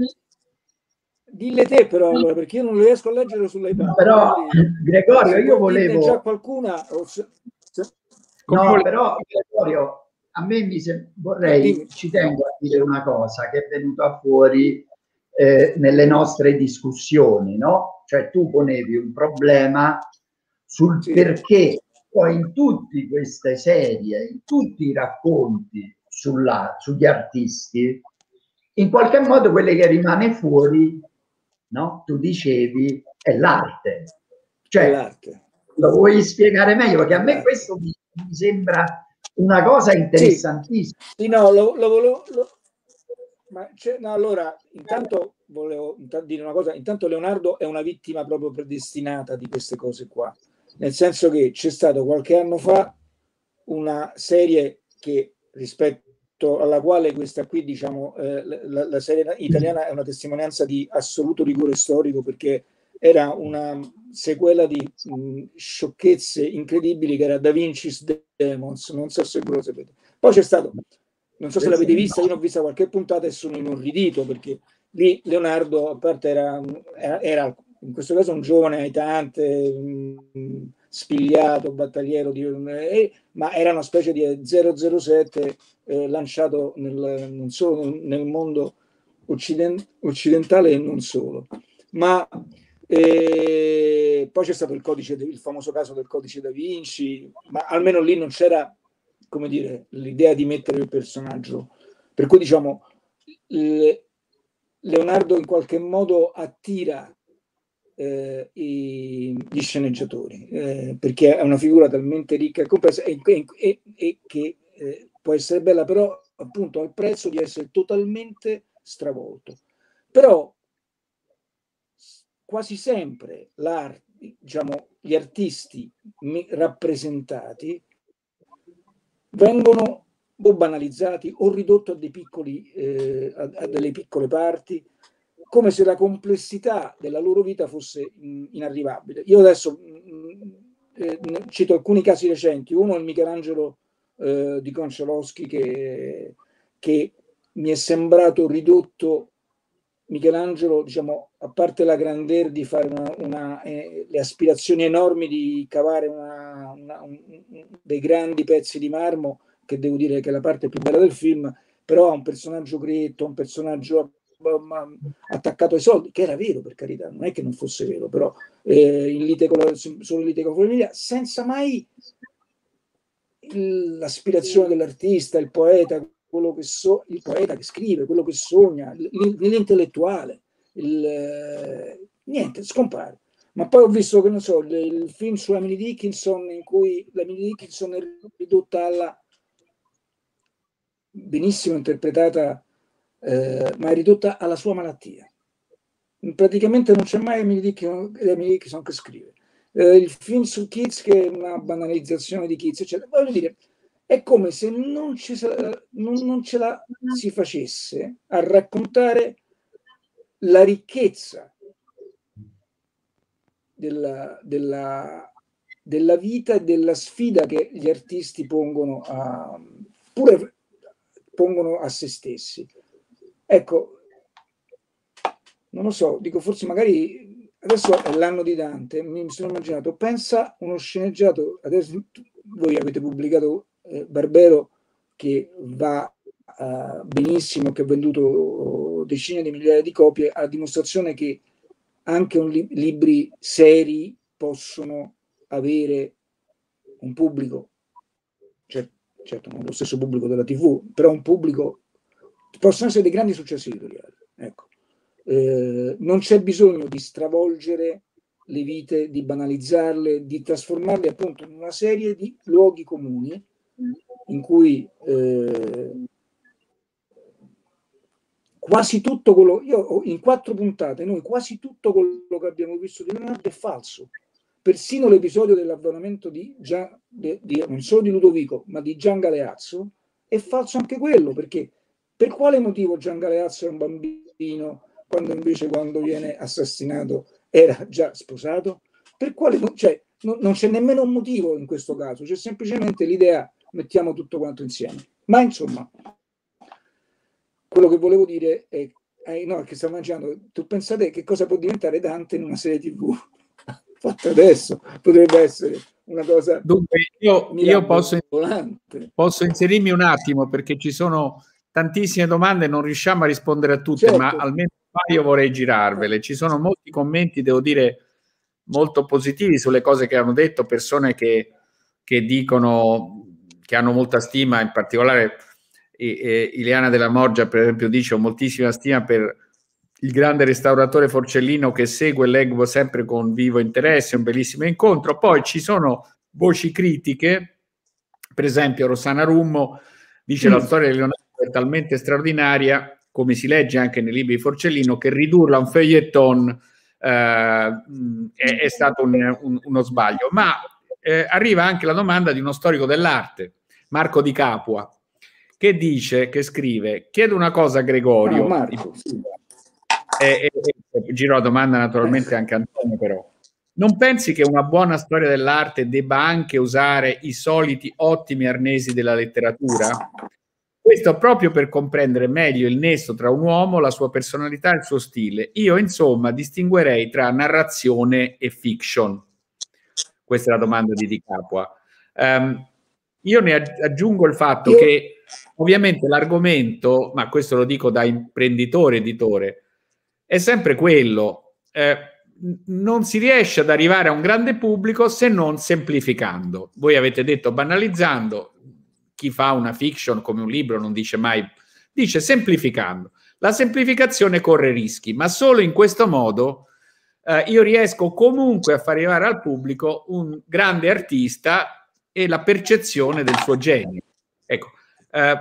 Dille te però, allora, perché io non lo riesco a leggere sull'iPad. Però, quindi, Gregorio, io volevo... già qualcuna... O se... No, Come... però, Gregorio, a me mi sem... vorrei, ci tengo a dire una cosa che è venuta fuori eh, nelle nostre discussioni, no? Cioè tu ponevi un problema sul sì. perché poi in tutte queste serie, in tutti i racconti sulla, sugli artisti, in qualche modo quelle che rimane fuori, no? Tu dicevi, è l'arte. Cioè, l'arte. Lo vuoi spiegare meglio? Perché a me questo mi, mi sembra una cosa interessantissima. Sì, sì no, lo, lo, lo, lo... Ma no, allora, intanto volevo dire una cosa. Intanto Leonardo è una vittima proprio predestinata di queste cose qua. Nel senso che c'è stato qualche anno fa una serie che rispetto alla quale questa qui, diciamo, eh, la, la serie italiana è una testimonianza di assoluto rigore storico, perché era una sequela di mh, sciocchezze incredibili che era Da Vinci's Demons, non so se voi lo sapete. Poi c'è stato, non so se l'avete vista, io ne ho vista qualche puntata e sono inorridito, perché lì Leonardo, a parte era, era, era in questo caso un giovane aitante, mh, spigliato, battagliero, di, eh, ma era una specie di zero zero sette eh, lanciato nel, non solo nel mondo occident- occidentale e non solo. Ma eh, poi c'è stato il codice, il famoso caso del codice Da Vinci, ma almeno lì non c'era, come dire, l'idea di mettere il personaggio. Per cui diciamo, le, Leonardo in qualche modo attira eh, i, gli sceneggiatori, eh, perché è una figura talmente ricca e complessa e, e, e, e che eh, può essere bella, però appunto al prezzo di essere totalmente stravolto. Però quasi sempre l'arte, diciamo, gli artisti rappresentati vengono o banalizzati o ridotti a, dei piccoli, eh, a, a delle piccole parti, come se la complessità della loro vita fosse mh, inarrivabile. Io adesso mh, eh, cito alcuni casi recenti. Uno è il Michelangelo eh, di Konchalovsky, che, che mi è sembrato ridotto. Michelangelo, diciamo, a parte la grandeur di fare una, una, eh, le aspirazioni enormi di cavare una, una, un, dei grandi pezzi di marmo, che devo dire che è la parte più bella del film, però ha un personaggio gretto, un personaggio attaccato ai soldi, che era vero, per carità, non è che non fosse vero, però eh, in lite con la, solo in lite con la famiglia, senza mai l'aspirazione dell'artista, il poeta, quello che so, il poeta che scrive, quello che sogna, l'intellettuale, il, niente, scompare. Ma poi ho visto, che non so, il, il film su Emily Dickinson, in cui Emily Dickinson è ridotta alla, benissimo interpretata, eh, ma è ridotta alla sua malattia. Praticamente non c'è mai Emily Dickinson, Emily Dickinson che scrive. Eh, il film su Keats, che è una banalizzazione di Keats, eccetera. Voglio dire, è come se non, ci, non, non ce la si facesse a raccontare la ricchezza della, della, della vita e della sfida che gli artisti pongono a, pure pongono a se stessi. Ecco, non lo so, dico, forse magari adesso è l'anno di Dante, mi sono immaginato, pensa uno sceneggiato, adesso voi avete pubblicato eh, Barbero, che va uh, benissimo, che ha venduto decine di migliaia di copie, a dimostrazione che anche un li- libri seri possono avere un pubblico, certo, certo non lo stesso pubblico della tivù, però un pubblico, possono essere dei grandi successi editoriali, ecco. Eh, non c'è bisogno di stravolgere le vite, di banalizzarle, di trasformarle appunto in una serie di luoghi comuni in cui eh, quasi tutto quello, io in quattro puntate, noi quasi tutto quello che abbiamo visto di Leonardo è falso. Persino l'episodio dell'avvelenamento di, Gian, di, di non solo di Ludovico, ma di Gian Galeazzo è falso anche quello, perché per quale motivo Gian Galeazzo è un bambino quando invece quando viene assassinato era già sposato? Per quale, cioè, no, non c'è nemmeno un motivo in questo caso, c'è semplicemente l'idea, mettiamo tutto quanto insieme. Ma insomma, quello che volevo dire è, eh, no, che stavo immaginando, tu pensate che cosa può diventare Dante in una serie tivù fatta adesso? Potrebbe essere una cosa. Dunque, io, io posso, posso inserirmi un attimo, perché ci sono tantissime domande, non riusciamo a rispondere a tutte, certo, ma almeno un paio vorrei girarvele. Ci sono molti commenti, devo dire, molto positivi sulle cose che hanno detto, persone che, che dicono che hanno molta stima, in particolare eh, Ileana Della Morgia, per esempio, dice: ho moltissima stima per il grande restauratore Forcellino, che segue e leggo sempre con vivo interesse, un bellissimo incontro. Poi ci sono voci critiche, per esempio Rossana Rummo dice: mm. la storia di Leonardo è talmente straordinaria, come si legge anche nei libri di Forcellino, che ridurla a un feuilleton eh, è, è stato un, un, uno sbaglio. Ma eh, arriva anche la domanda di uno storico dell'arte, Marco Di Capua, che dice, che scrive: chiedo una cosa a Gregorio. Ah, Marco, sì. E, e, e giro la domanda naturalmente anche a Antonio, però. Non pensi che una buona storia dell'arte debba anche usare i soliti ottimi arnesi della letteratura? Questo proprio per comprendere meglio il nesso tra un uomo, la sua personalità e il suo stile. Io, insomma, distinguerei tra narrazione e fiction. Questa è la domanda di Di Capua. Um, io ne aggiungo il fatto io... che ovviamente l'argomento, ma questo lo dico da imprenditore editore, è sempre quello. Eh, non si riesce ad arrivare a un grande pubblico se non semplificando. Voi avete detto banalizzando. Chi fa una fiction come un libro non dice mai, dice semplificando. La semplificazione corre rischi, ma solo in questo modo eh, io riesco comunque a far arrivare al pubblico un grande artista e la percezione del suo genio. Ecco, eh,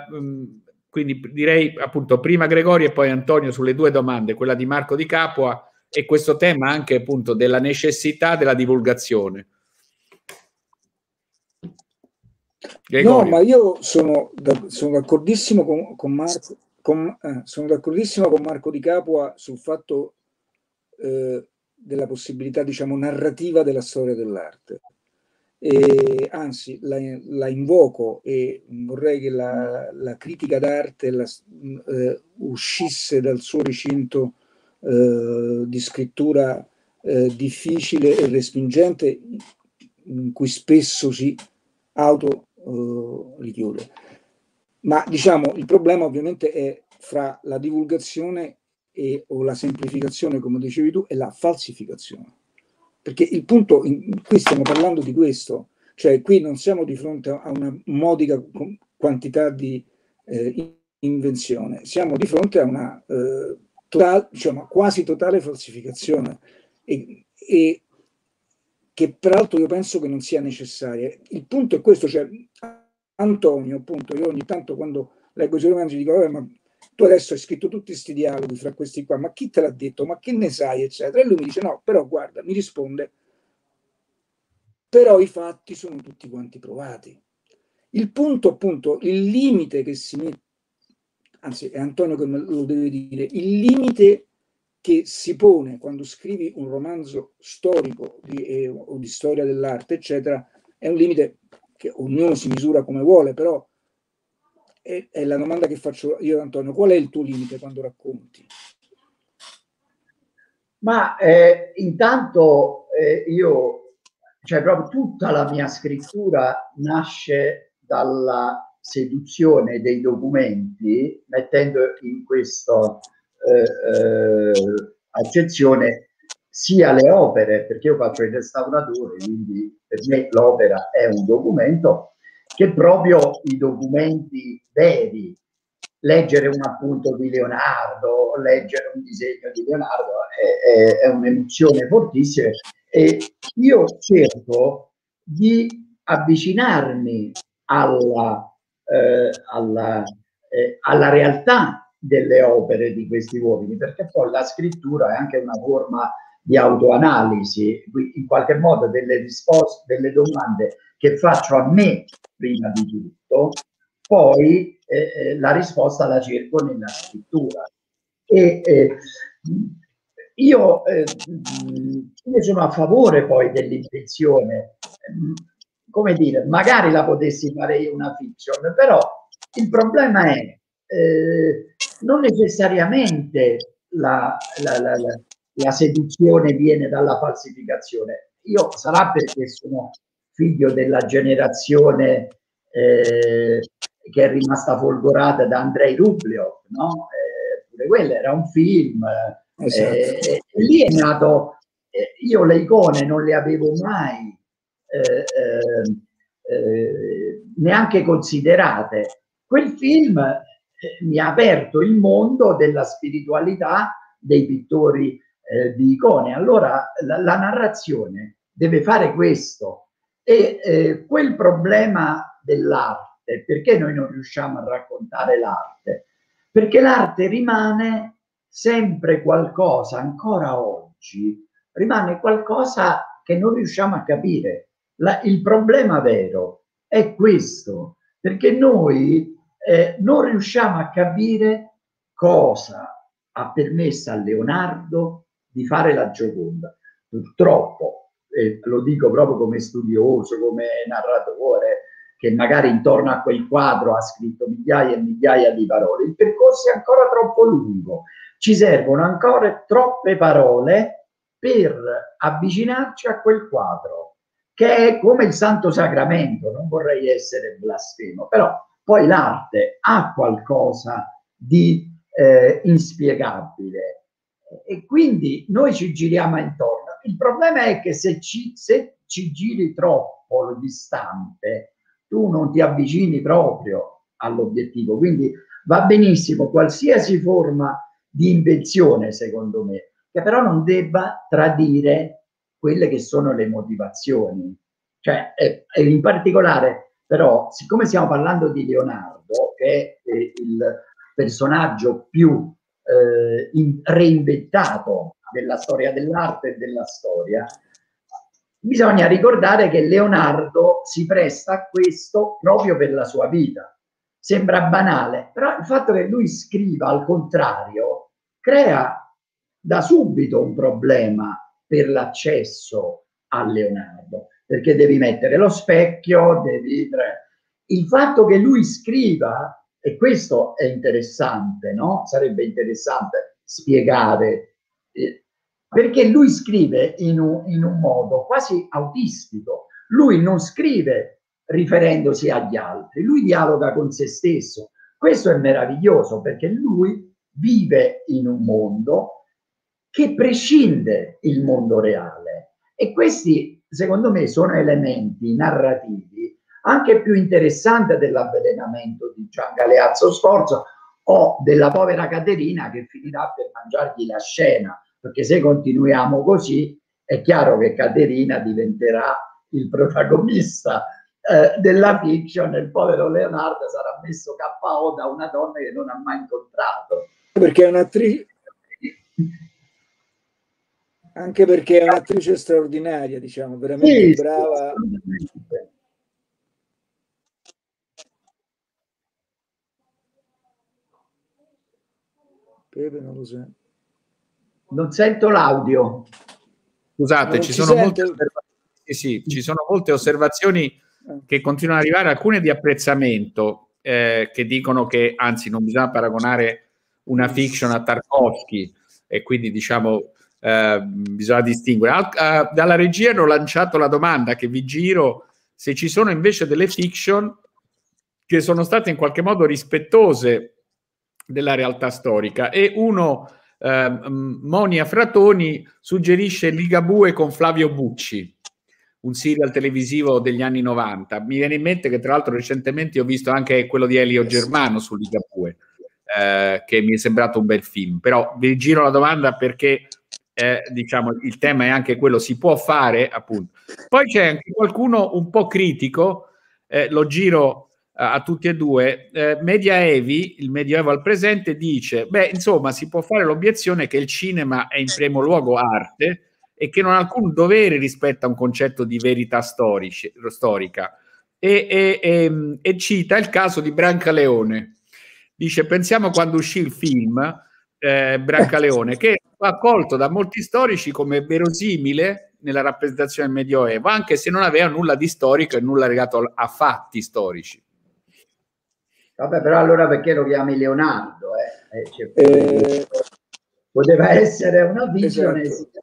quindi direi appunto prima Gregorio e poi Antonio sulle due domande, quella di Marco Di Capua e questo tema anche appunto della necessità della divulgazione. No, ma io sono, da, sono d'accordissimo con, con Marco, con, eh, sono d'accordissimo con Marco Di Capua sul fatto eh, della possibilità, diciamo, narrativa della storia dell'arte. E, anzi, la, la invoco e vorrei che la, la critica d'arte la, eh, uscisse dal suo recinto eh, di scrittura eh, difficile e respingente, in cui spesso si auto Uh, richiude. Ma diciamo il problema ovviamente è fra la divulgazione e, o la semplificazione, come dicevi tu, e la falsificazione. Perché il punto, in, qui stiamo parlando di questo, cioè qui non siamo di fronte a una modica quantità di eh, invenzione, siamo di fronte a una eh, total, diciamo, quasi totale falsificazione e, e che peraltro io penso che non sia necessaria. Il punto è questo, cioè Antonio, appunto, io ogni tanto quando leggo i suoi romanzi dico, vabbè, ma tu adesso hai scritto tutti questi dialoghi fra questi qua, ma chi te l'ha detto, ma che ne sai, eccetera. E lui mi dice, no, però guarda, mi risponde, però i fatti sono tutti quanti provati. Il punto, appunto, il limite che si mette, anzi è Antonio che me lo deve dire, il limite che si pone quando scrivi un romanzo storico di, eh, o di storia dell'arte, eccetera, è un limite che ognuno si misura come vuole, però è, è la domanda che faccio io, Antonio: qual è il tuo limite quando racconti? Ma eh, intanto eh, io, cioè proprio tutta la mia scrittura nasce dalla seduzione dei documenti, mettendo in questa eh, eh, accezione sia le opere, perché io faccio il restauratore, quindi per me l'opera è un documento, che proprio i documenti veri. Leggere un appunto di Leonardo, leggere un disegno di Leonardo è, è, è un'emozione fortissima, e io cerco di avvicinarmi alla, eh, alla, eh, alla realtà delle opere di questi uomini, perché poi la scrittura è anche una forma di autoanalisi, in qualche modo delle risposte, delle domande che faccio a me prima di tutto, poi eh, la risposta la cerco nella scrittura. E eh, io, eh, io sono a favore poi dell'invenzione, come dire, magari la potessi fare io una fiction, però il problema è eh, non necessariamente la, la, la, la, la seduzione viene dalla falsificazione. Io sarà perché sono figlio della generazione eh, che è rimasta folgorata da Andrei Rublev, no? Eh, pure quello era un film, esatto. eh, e lì è nato, eh, io le icone non le avevo mai eh, eh, eh, neanche considerate. Quel film eh, mi ha aperto il mondo della spiritualità dei pittori eh, di icone. Allora la, la narrazione deve fare questo, e eh, quel problema dell'arte, perché noi non riusciamo a raccontare l'arte? Perché l'arte rimane sempre qualcosa, ancora oggi, rimane qualcosa che non riusciamo a capire. La, il problema vero è questo, perché noi eh, non riusciamo a capire cosa ha permesso a Leonardo di fare la Gioconda. Purtroppo, eh, lo dico proprio come studioso, come narratore, che magari intorno a quel quadro ha scritto migliaia e migliaia di parole, il percorso è ancora troppo lungo, ci servono ancora troppe parole per avvicinarci a quel quadro, che è come il Santo Sacramento. Non vorrei essere blasfemo, però poi l'arte ha qualcosa di eh, inspiegabile, e quindi noi ci giriamo intorno. Il problema è che se ci, se ci giri troppo distante, tu non ti avvicini proprio all'obiettivo. Quindi va benissimo qualsiasi forma di invenzione, secondo me, che però non debba tradire quelle che sono le motivazioni. Cioè, eh, in particolare, però, siccome stiamo parlando di Leonardo, che è eh, il personaggio più eh, in, reinventato della storia dell'arte e della storia, bisogna ricordare che Leonardo si presta a questo proprio per la sua vita. Sembra banale, però il fatto che lui scriva al contrario crea da subito un problema per l'accesso a Leonardo, perché devi mettere lo specchio, devi... Il fatto che lui scriva, e questo è interessante, no? Sarebbe interessante spiegare, eh, perché lui scrive in un, in un modo quasi autistico. Lui non scrive riferendosi agli altri, lui dialoga con se stesso. Questo è meraviglioso, perché lui vive in un mondo che prescinde il mondo reale. E questi, secondo me, sono elementi narrativi anche più interessanti dell'avvelenamento di Gian Galeazzo Sforza o della povera Caterina che finirà per mangiargli la scena, perché se continuiamo così è chiaro che Caterina diventerà il protagonista eh, della fiction e il povero Leonardo sarà messo K O da una donna che non ha mai incontrato. Perché è un'attrice... Anche perché è un'attrice straordinaria, diciamo, veramente sì, brava. Sì, Pepe non lo sento. Non sento l'audio. Scusate, ci sono, molte sì, sì, ci sono molte osservazioni che continuano ad arrivare, alcune di apprezzamento, eh, che dicono che, anzi, non bisogna paragonare una fiction a Tarkovsky, e quindi, diciamo, eh, bisogna distinguere. Al, uh, dalla regia hanno lanciato la domanda che vi giro, se ci sono invece delle fiction che sono state in qualche modo rispettose della realtà storica, e uno, eh, Monia Fratoni, suggerisce Ligabue con Flavio Bucci, un serial televisivo degli anni novanta. Mi viene in mente che tra l'altro recentemente ho visto anche quello di Elio Germano su Ligabue, eh, che mi è sembrato un bel film, però vi giro la domanda perché eh, diciamo il tema è anche quello, si può fare, appunto. Poi c'è anche qualcuno un po' critico, eh, lo giro a tutti e due. eh, Mediaevi, il Medioevo al presente, dice, beh, insomma, si può fare l'obiezione che il cinema è in primo luogo arte e che non ha alcun dovere rispetto a un concetto di verità storici, storica, e, e, e, e cita il caso di Brancaleone. Dice, pensiamo quando uscì il film eh, Brancaleone, che fu accolto da molti storici come verosimile nella rappresentazione del Medioevo, anche se non aveva nulla di storico e nulla legato a fatti storici. Vabbè, però allora perché lo chiami Leonardo? Eh? Eh, cioè, eh, poteva essere una fiction, esatto.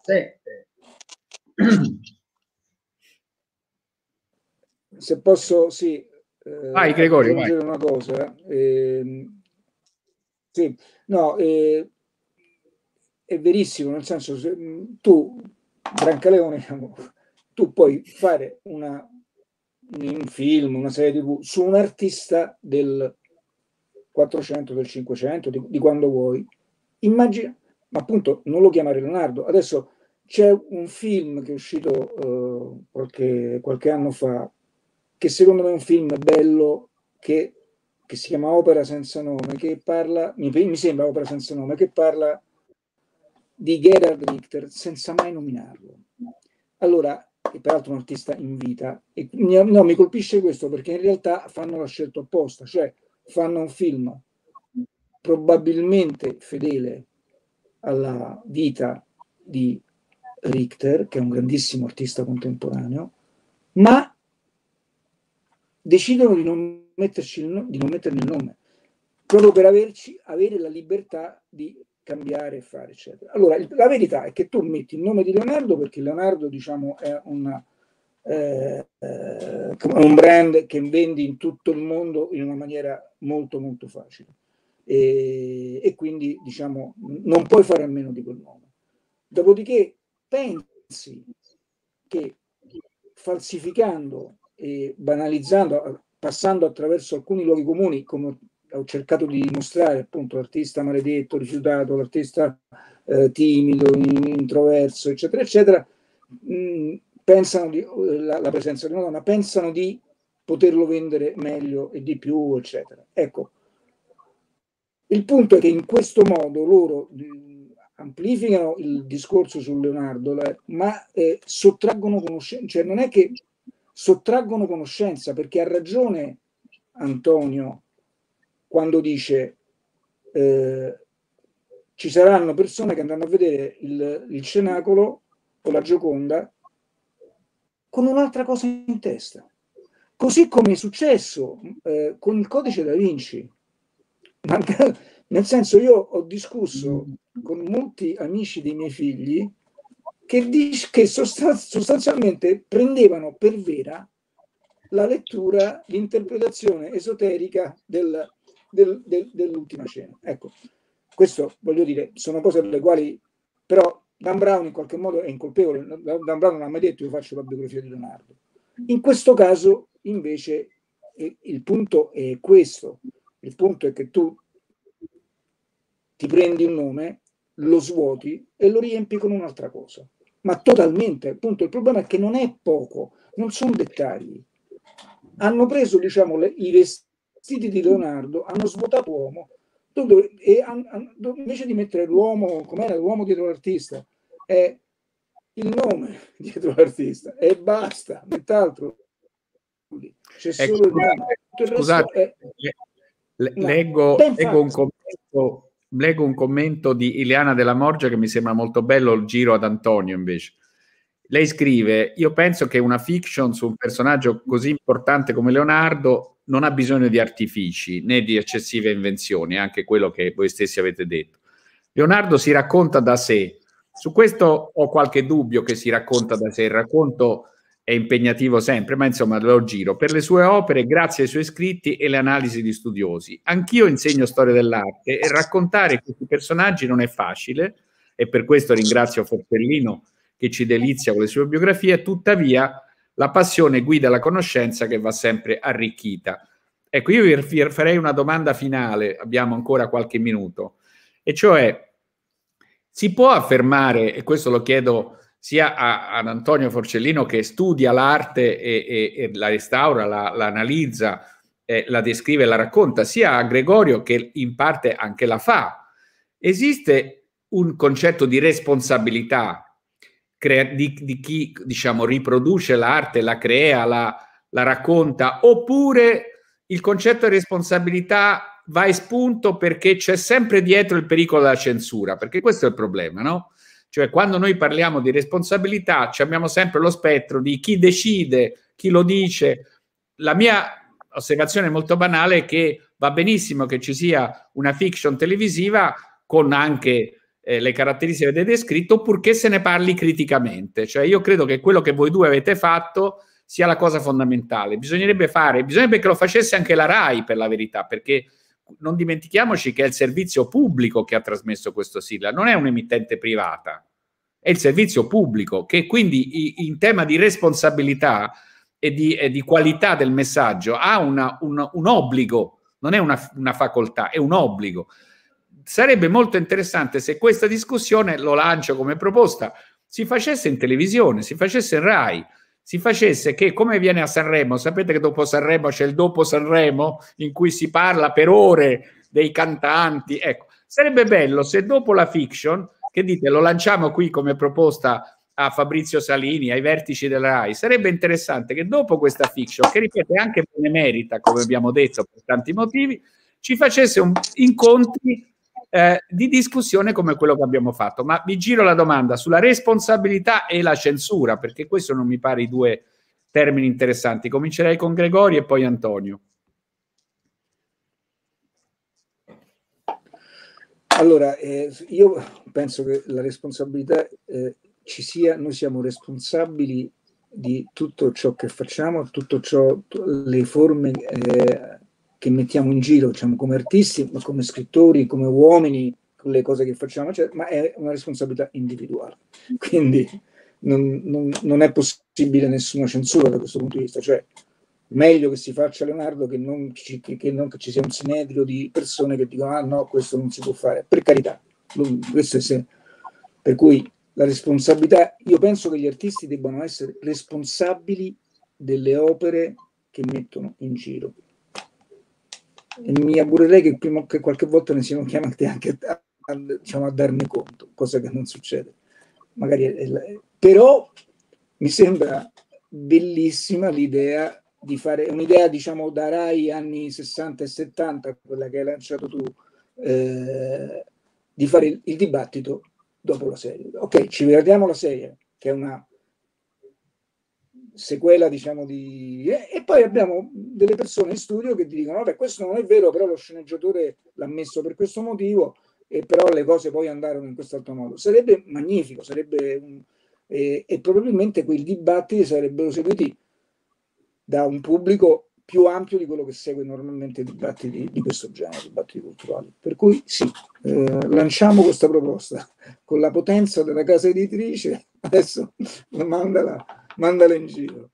Se posso, sì, eh, vai, Gregorio, aggiungere vai. Una cosa. Eh, sì, no, eh, è verissimo, nel senso, se, tu, Brancaleone, diciamo, tu puoi fare una un film, una serie tivù su un artista del quattrocento, del cinquecento, di, di quando vuoi. Immagina, ma appunto non lo chiamare Leonardo. Adesso c'è un film che è uscito uh, qualche, qualche anno fa, che secondo me è un film bello, che, che si chiama Opera senza nome, che parla, mi, mi sembra Opera senza nome, che parla di Gerhard Richter senza mai nominarlo. Allora, e peraltro un artista in vita, e no, mi colpisce questo perché in realtà fanno la scelta opposta, cioè fanno un film probabilmente fedele alla vita di Richter, che è un grandissimo artista contemporaneo, ma decidono di non metterci il no, di non metterne il nome, proprio per averci, avere la libertà di cambiare e fare, eccetera. Allora, la verità è che tu metti il nome di Leonardo perché Leonardo, diciamo, è una, eh, eh, un brand che vendi in tutto il mondo in una maniera molto, molto facile. E, e quindi, diciamo, non puoi fare a meno di quel nome. Dopodiché, pensi che falsificando e banalizzando, passando attraverso alcuni luoghi comuni, come ho cercato di dimostrare, appunto, l'artista maledetto, rifiutato, l'artista eh, timido, introverso, eccetera, eccetera, mh, pensano di, la, la presenza di una donna, pensano di poterlo vendere meglio e di più, eccetera. Ecco, il punto è che in questo modo loro mh, amplificano il discorso su Leonardo, ma eh, sottraggono conoscenza, cioè non è che sottraggono conoscenza, perché ha ragione Antonio quando dice eh, ci saranno persone che andranno a vedere il, il Cenacolo o la Gioconda con un'altra cosa in testa, così come è successo eh, con il Codice da Vinci. Nel senso, io ho discusso con molti amici dei miei figli che, dic- che sostan- sostanzialmente prendevano per vera la lettura, l'interpretazione esoterica del, del, del, dell'Ultima Cena. Ecco, questo voglio dire, sono cose per le quali però Dan Brown in qualche modo è incolpevole. Dan Brown non ha mai detto io faccio la biografia di Leonardo. In questo caso invece il punto è questo, il punto è che tu ti prendi un nome, lo svuoti e lo riempi con un'altra cosa, ma totalmente. Appunto, il problema è che non è poco, non sono dettagli. Hanno preso, diciamo, le, i vestiti di Leonardo, hanno svuotato l'uomo, dove, e han, han, invece di mettere l'uomo, com'era l'uomo dietro l'artista, è il nome dietro l'artista e basta, nient'altro. C'è solo ecco, il nome. Tutto il scusate, è, leggo, leggo un commento. Leggo un commento di Ileana Della Morgia che mi sembra molto bello, il giro ad Antonio invece. Lei scrive: io penso che una fiction su un personaggio così importante come Leonardo non ha bisogno di artifici né di eccessive invenzioni, anche quello che voi stessi avete detto. Leonardo si racconta da sé. Su questo ho qualche dubbio che si racconta da sé. Il racconto è impegnativo sempre, ma insomma lo giro. Per le sue opere, grazie ai suoi scritti e le analisi di studiosi. Anch'io insegno storia dell'arte e raccontare questi personaggi non è facile, e per questo ringrazio Fortellino che ci delizia con le sue biografie, tuttavia la passione guida la conoscenza che va sempre arricchita. Ecco, io vi farei una domanda finale, abbiamo ancora qualche minuto, e cioè si può affermare, e questo lo chiedo sia a, ad Antonio Forcellino che studia l'arte e, e, e la restaura, la, la analizza, eh, la descrive e la racconta, sia a Gregorio che in parte anche la fa. Esiste un concetto di responsabilità di, di chi, diciamo, riproduce l'arte, la crea, la, la racconta, oppure il concetto di responsabilità va espunto perché c'è sempre dietro il pericolo della censura, perché questo è il problema, no? Cioè, quando noi parliamo di responsabilità abbiamo sempre lo spettro di chi decide, chi lo dice. La mia osservazione molto banale è che va benissimo che ci sia una fiction televisiva con anche eh, le caratteristiche che avete descritto, purché se ne parli criticamente. Cioè, io credo che quello che voi due avete fatto sia la cosa fondamentale. Bisognerebbe fare, bisognerebbe che lo facesse anche la RAI, per la verità, perché non dimentichiamoci che è il servizio pubblico che ha trasmesso questo sigla, non è un'emittente privata, è il servizio pubblico, che quindi in tema di responsabilità e di, e di qualità del messaggio ha una, un, un obbligo, non è una, una facoltà, è un obbligo. Sarebbe molto interessante se questa discussione, lo lancio come proposta, si facesse in televisione, si facesse in RAI, si facesse che, come avviene a Sanremo, sapete che dopo Sanremo c'è il dopo Sanremo in cui si parla per ore dei cantanti, ecco, sarebbe bello se dopo la fiction, che dite, lo lanciamo qui come proposta a Fabrizio Salini, ai vertici della RAI, sarebbe interessante che dopo questa fiction, che ripeto anche benemerita, come abbiamo detto per tanti motivi, ci facesse un incontri Eh, di discussione come quello che abbiamo fatto. Ma vi giro la domanda sulla responsabilità e la censura, perché questo non mi pare i due termini interessanti. Comincerei con Gregorio e poi Antonio. Allora, eh, io penso che la responsabilità eh, ci sia, noi siamo responsabili di tutto ciò che facciamo, tutto ciò, le forme eh, che mettiamo in giro, diciamo, come artisti, ma come scrittori, come uomini, con le cose che facciamo, cioè, ma è una responsabilità individuale. Quindi non, non, non è possibile nessuna censura da questo punto di vista. Cioè, meglio che si faccia Leonardo che non, ci, che non che ci sia un sinedrio di persone che dicono ah no, questo non si può fare. Per carità, questo è se, per cui la responsabilità, io penso che gli artisti debbano essere responsabili delle opere che mettono in giro. E mi augurerei che, prima, che qualche volta ne siano chiamati anche a, a, diciamo, a darne conto, cosa che non succede. Magari è, è, però mi sembra bellissima l'idea di fare un'idea, diciamo, da Rai anni sessanta e settanta, quella che hai lanciato tu, eh, di fare il, il dibattito dopo la serie. Ok, ci vediamo la serie, che è una sequela, diciamo, di... E, e poi abbiamo delle persone in studio che ti dicono, vabbè, questo non è vero, però lo sceneggiatore l'ha messo per questo motivo, e però le cose poi andarono in quest'altro modo. Sarebbe magnifico, sarebbe un... e, e probabilmente quei dibattiti sarebbero seguiti da un pubblico più ampio di quello che segue normalmente i dibattiti di questo genere, dibattiti culturali. Per cui sì, eh, lanciamo questa proposta con la potenza della casa editrice, adesso mandala, mandala in giro.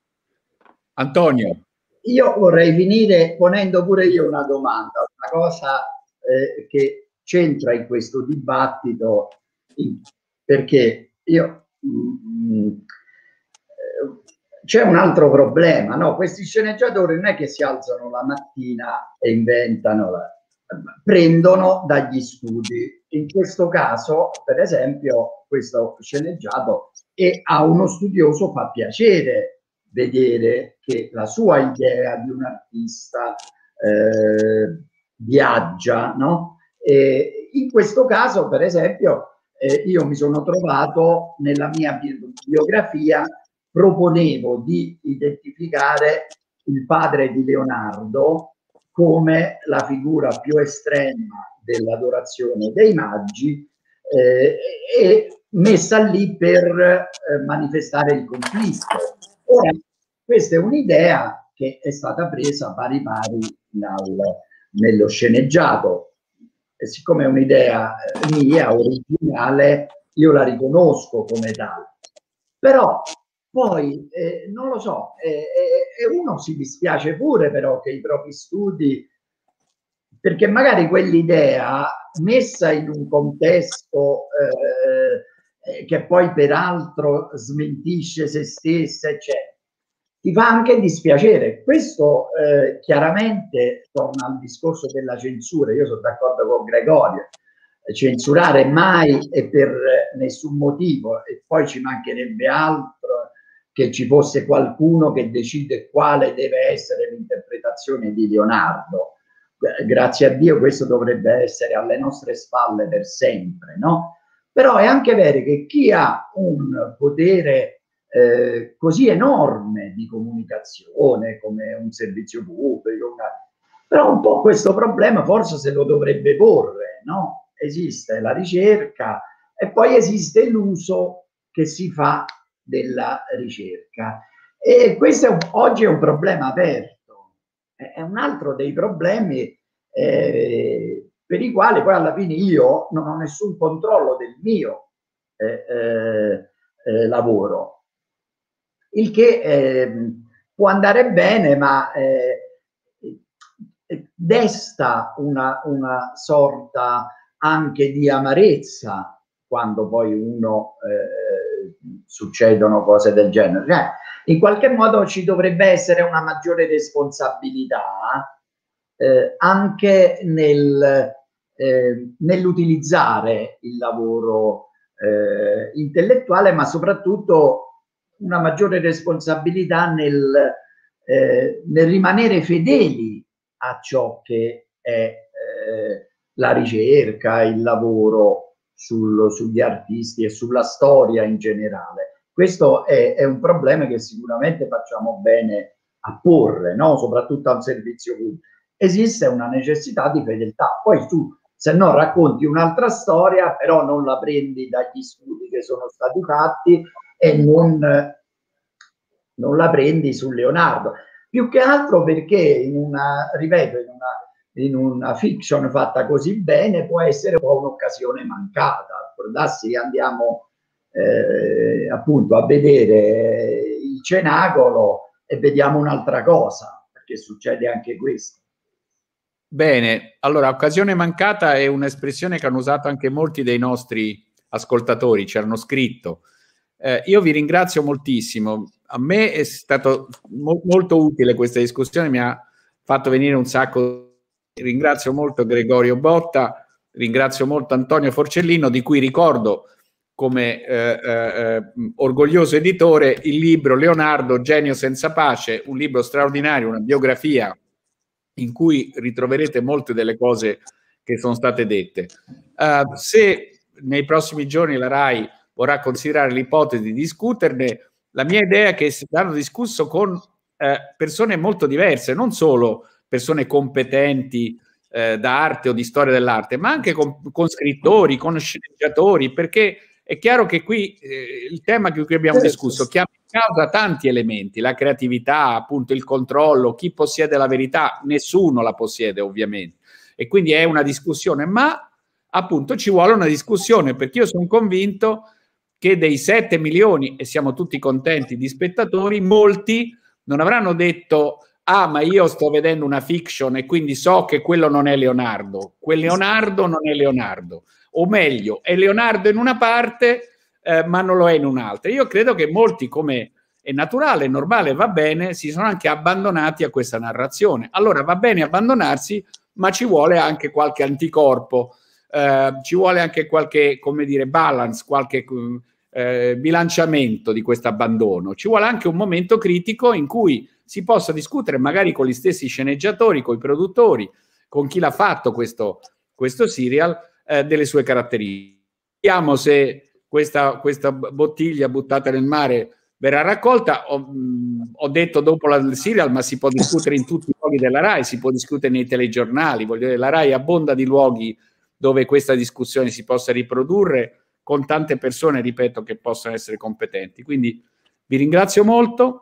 Antonio. Io vorrei finire ponendo pure io una domanda, una cosa eh, che c'entra in questo dibattito, perché io mh, c'è un altro problema, no? Questi sceneggiatori non è che si alzano la mattina e inventano, la, prendono dagli studi. In questo caso, per esempio, questo sceneggiato, e a uno studioso fa piacere vedere che la sua idea di un artista eh, viaggia, no? E in questo caso, per esempio, eh, io mi sono trovato nella mia biografia, proponevo di identificare il padre di Leonardo come la figura più estrema dell'adorazione dei magi eh, e messa lì per eh, manifestare il conflitto. Ora, questa è un'idea che è stata presa pari pari dal, nello sceneggiato, e siccome è un'idea mia, originale, io la riconosco come tale. Però poi, eh, non lo so, e eh, eh, uno si dispiace pure però che i propri studi, perché magari quell'idea messa in un contesto eh, che poi peraltro smentisce se stessa, eccetera, ti fa anche dispiacere. Questo eh, chiaramente torna al discorso della censura. Io sono d'accordo con Gregorio, censurare mai e per nessun motivo, e poi ci mancherebbe altro che ci fosse qualcuno che decide quale deve essere l'interpretazione di Leonardo. Grazie a Dio questo dovrebbe essere alle nostre spalle per sempre, no? Però è anche vero che chi ha un potere eh, così enorme di comunicazione come un servizio pubblico, una... però un po' questo problema forse se lo dovrebbe porre, no? Esiste la ricerca e poi esiste l'uso che si fa della ricerca, e questo è un, oggi è un problema aperto, è un altro dei problemi eh, per i quali poi alla fine io non ho nessun controllo del mio eh, eh, eh, lavoro, il che eh, può andare bene, ma eh, desta una, una sorta anche di amarezza quando poi uno eh, succedono cose del genere. Cioè, in qualche modo ci dovrebbe essere una maggiore responsabilità eh, anche nel, eh, nell'utilizzare il lavoro eh, intellettuale, ma soprattutto una maggiore responsabilità nel, eh, nel rimanere fedeli a ciò che è eh, la ricerca, il lavoro sul, sugli artisti e sulla storia in generale. Questo è, è un problema che sicuramente facciamo bene a porre, no? Soprattutto a un servizio pubblico. Esiste una necessità di fedeltà. Poi tu, se no, racconti un'altra storia, però non la prendi dagli studi che sono stati fatti e non, non la prendi su Leonardo. Più che altro perché in una, ripeto, in una, in una fiction fatta così bene può essere un po' un'occasione mancata. Darsi che andiamo eh, appunto a vedere il cenacolo e vediamo un'altra cosa, perché succede anche questo. Bene, allora occasione mancata è un'espressione che hanno usato anche molti dei nostri ascoltatori, ci hanno scritto. Eh, io vi ringrazio moltissimo, a me è stato mo molto utile questa discussione, mi ha fatto venire un sacco, ringrazio molto Gregorio Botta ringrazio molto Antonio Forcellino, di cui ricordo come eh, eh, orgoglioso editore il libro Leonardo, Genio senza pace, un libro straordinario, una biografia in cui ritroverete molte delle cose che sono state dette. Uh, se nei prossimi giorni la RAI vorrà considerare l'ipotesi di discuterne, la mia idea è che si saranno discusso con eh, persone molto diverse, non solo persone competenti eh, d'arte o di storia dell'arte, ma anche con, con scrittori, con sceneggiatori, perché è chiaro che qui eh, il tema che qui abbiamo discusso chiama in causa tanti elementi, la creatività, appunto il controllo, chi possiede la verità, nessuno la possiede ovviamente, e quindi è una discussione, ma appunto ci vuole una discussione, perché io sono convinto che dei sette milioni, e siamo tutti contenti, di spettatori, molti non avranno detto ah, ma io sto vedendo una fiction e quindi so che quello non è Leonardo, quel Leonardo non è Leonardo, o meglio, è Leonardo in una parte, eh, ma non lo è in un'altra. Io credo che molti, come è naturale, è normale, va bene, si sono anche abbandonati a questa narrazione. Allora va bene abbandonarsi, ma ci vuole anche qualche anticorpo, eh, ci vuole anche qualche, come dire, balance, qualche eh, bilanciamento di questo abbandono. Ci vuole anche un momento critico in cui si possa discutere magari con gli stessi sceneggiatori, con i produttori, con chi l'ha fatto questo, questo serial, eh, delle sue caratteristiche. Vediamo se questa, questa bottiglia buttata nel mare verrà raccolta. Ho, mh, ho detto dopo la, il serial, ma si può discutere in tutti i luoghi della RAI, si può discutere nei telegiornali, voglio dire, la RAI abbonda di luoghi dove questa discussione si possa riprodurre con tante persone, ripeto, che possono essere competenti. Quindi vi ringrazio molto.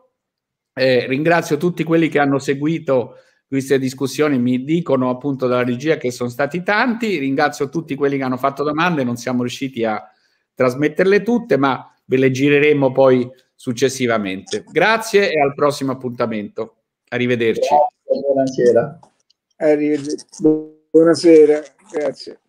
Eh, ringrazio tutti quelli che hanno seguito queste discussioni, mi dicono appunto dalla regia che sono stati tanti, ringrazio tutti quelli che hanno fatto domande, non siamo riusciti a trasmetterle tutte, ma ve le gireremo poi successivamente. Grazie e al prossimo appuntamento. Arrivederci. Grazie, buonasera. Arrivederci. Buonasera, grazie.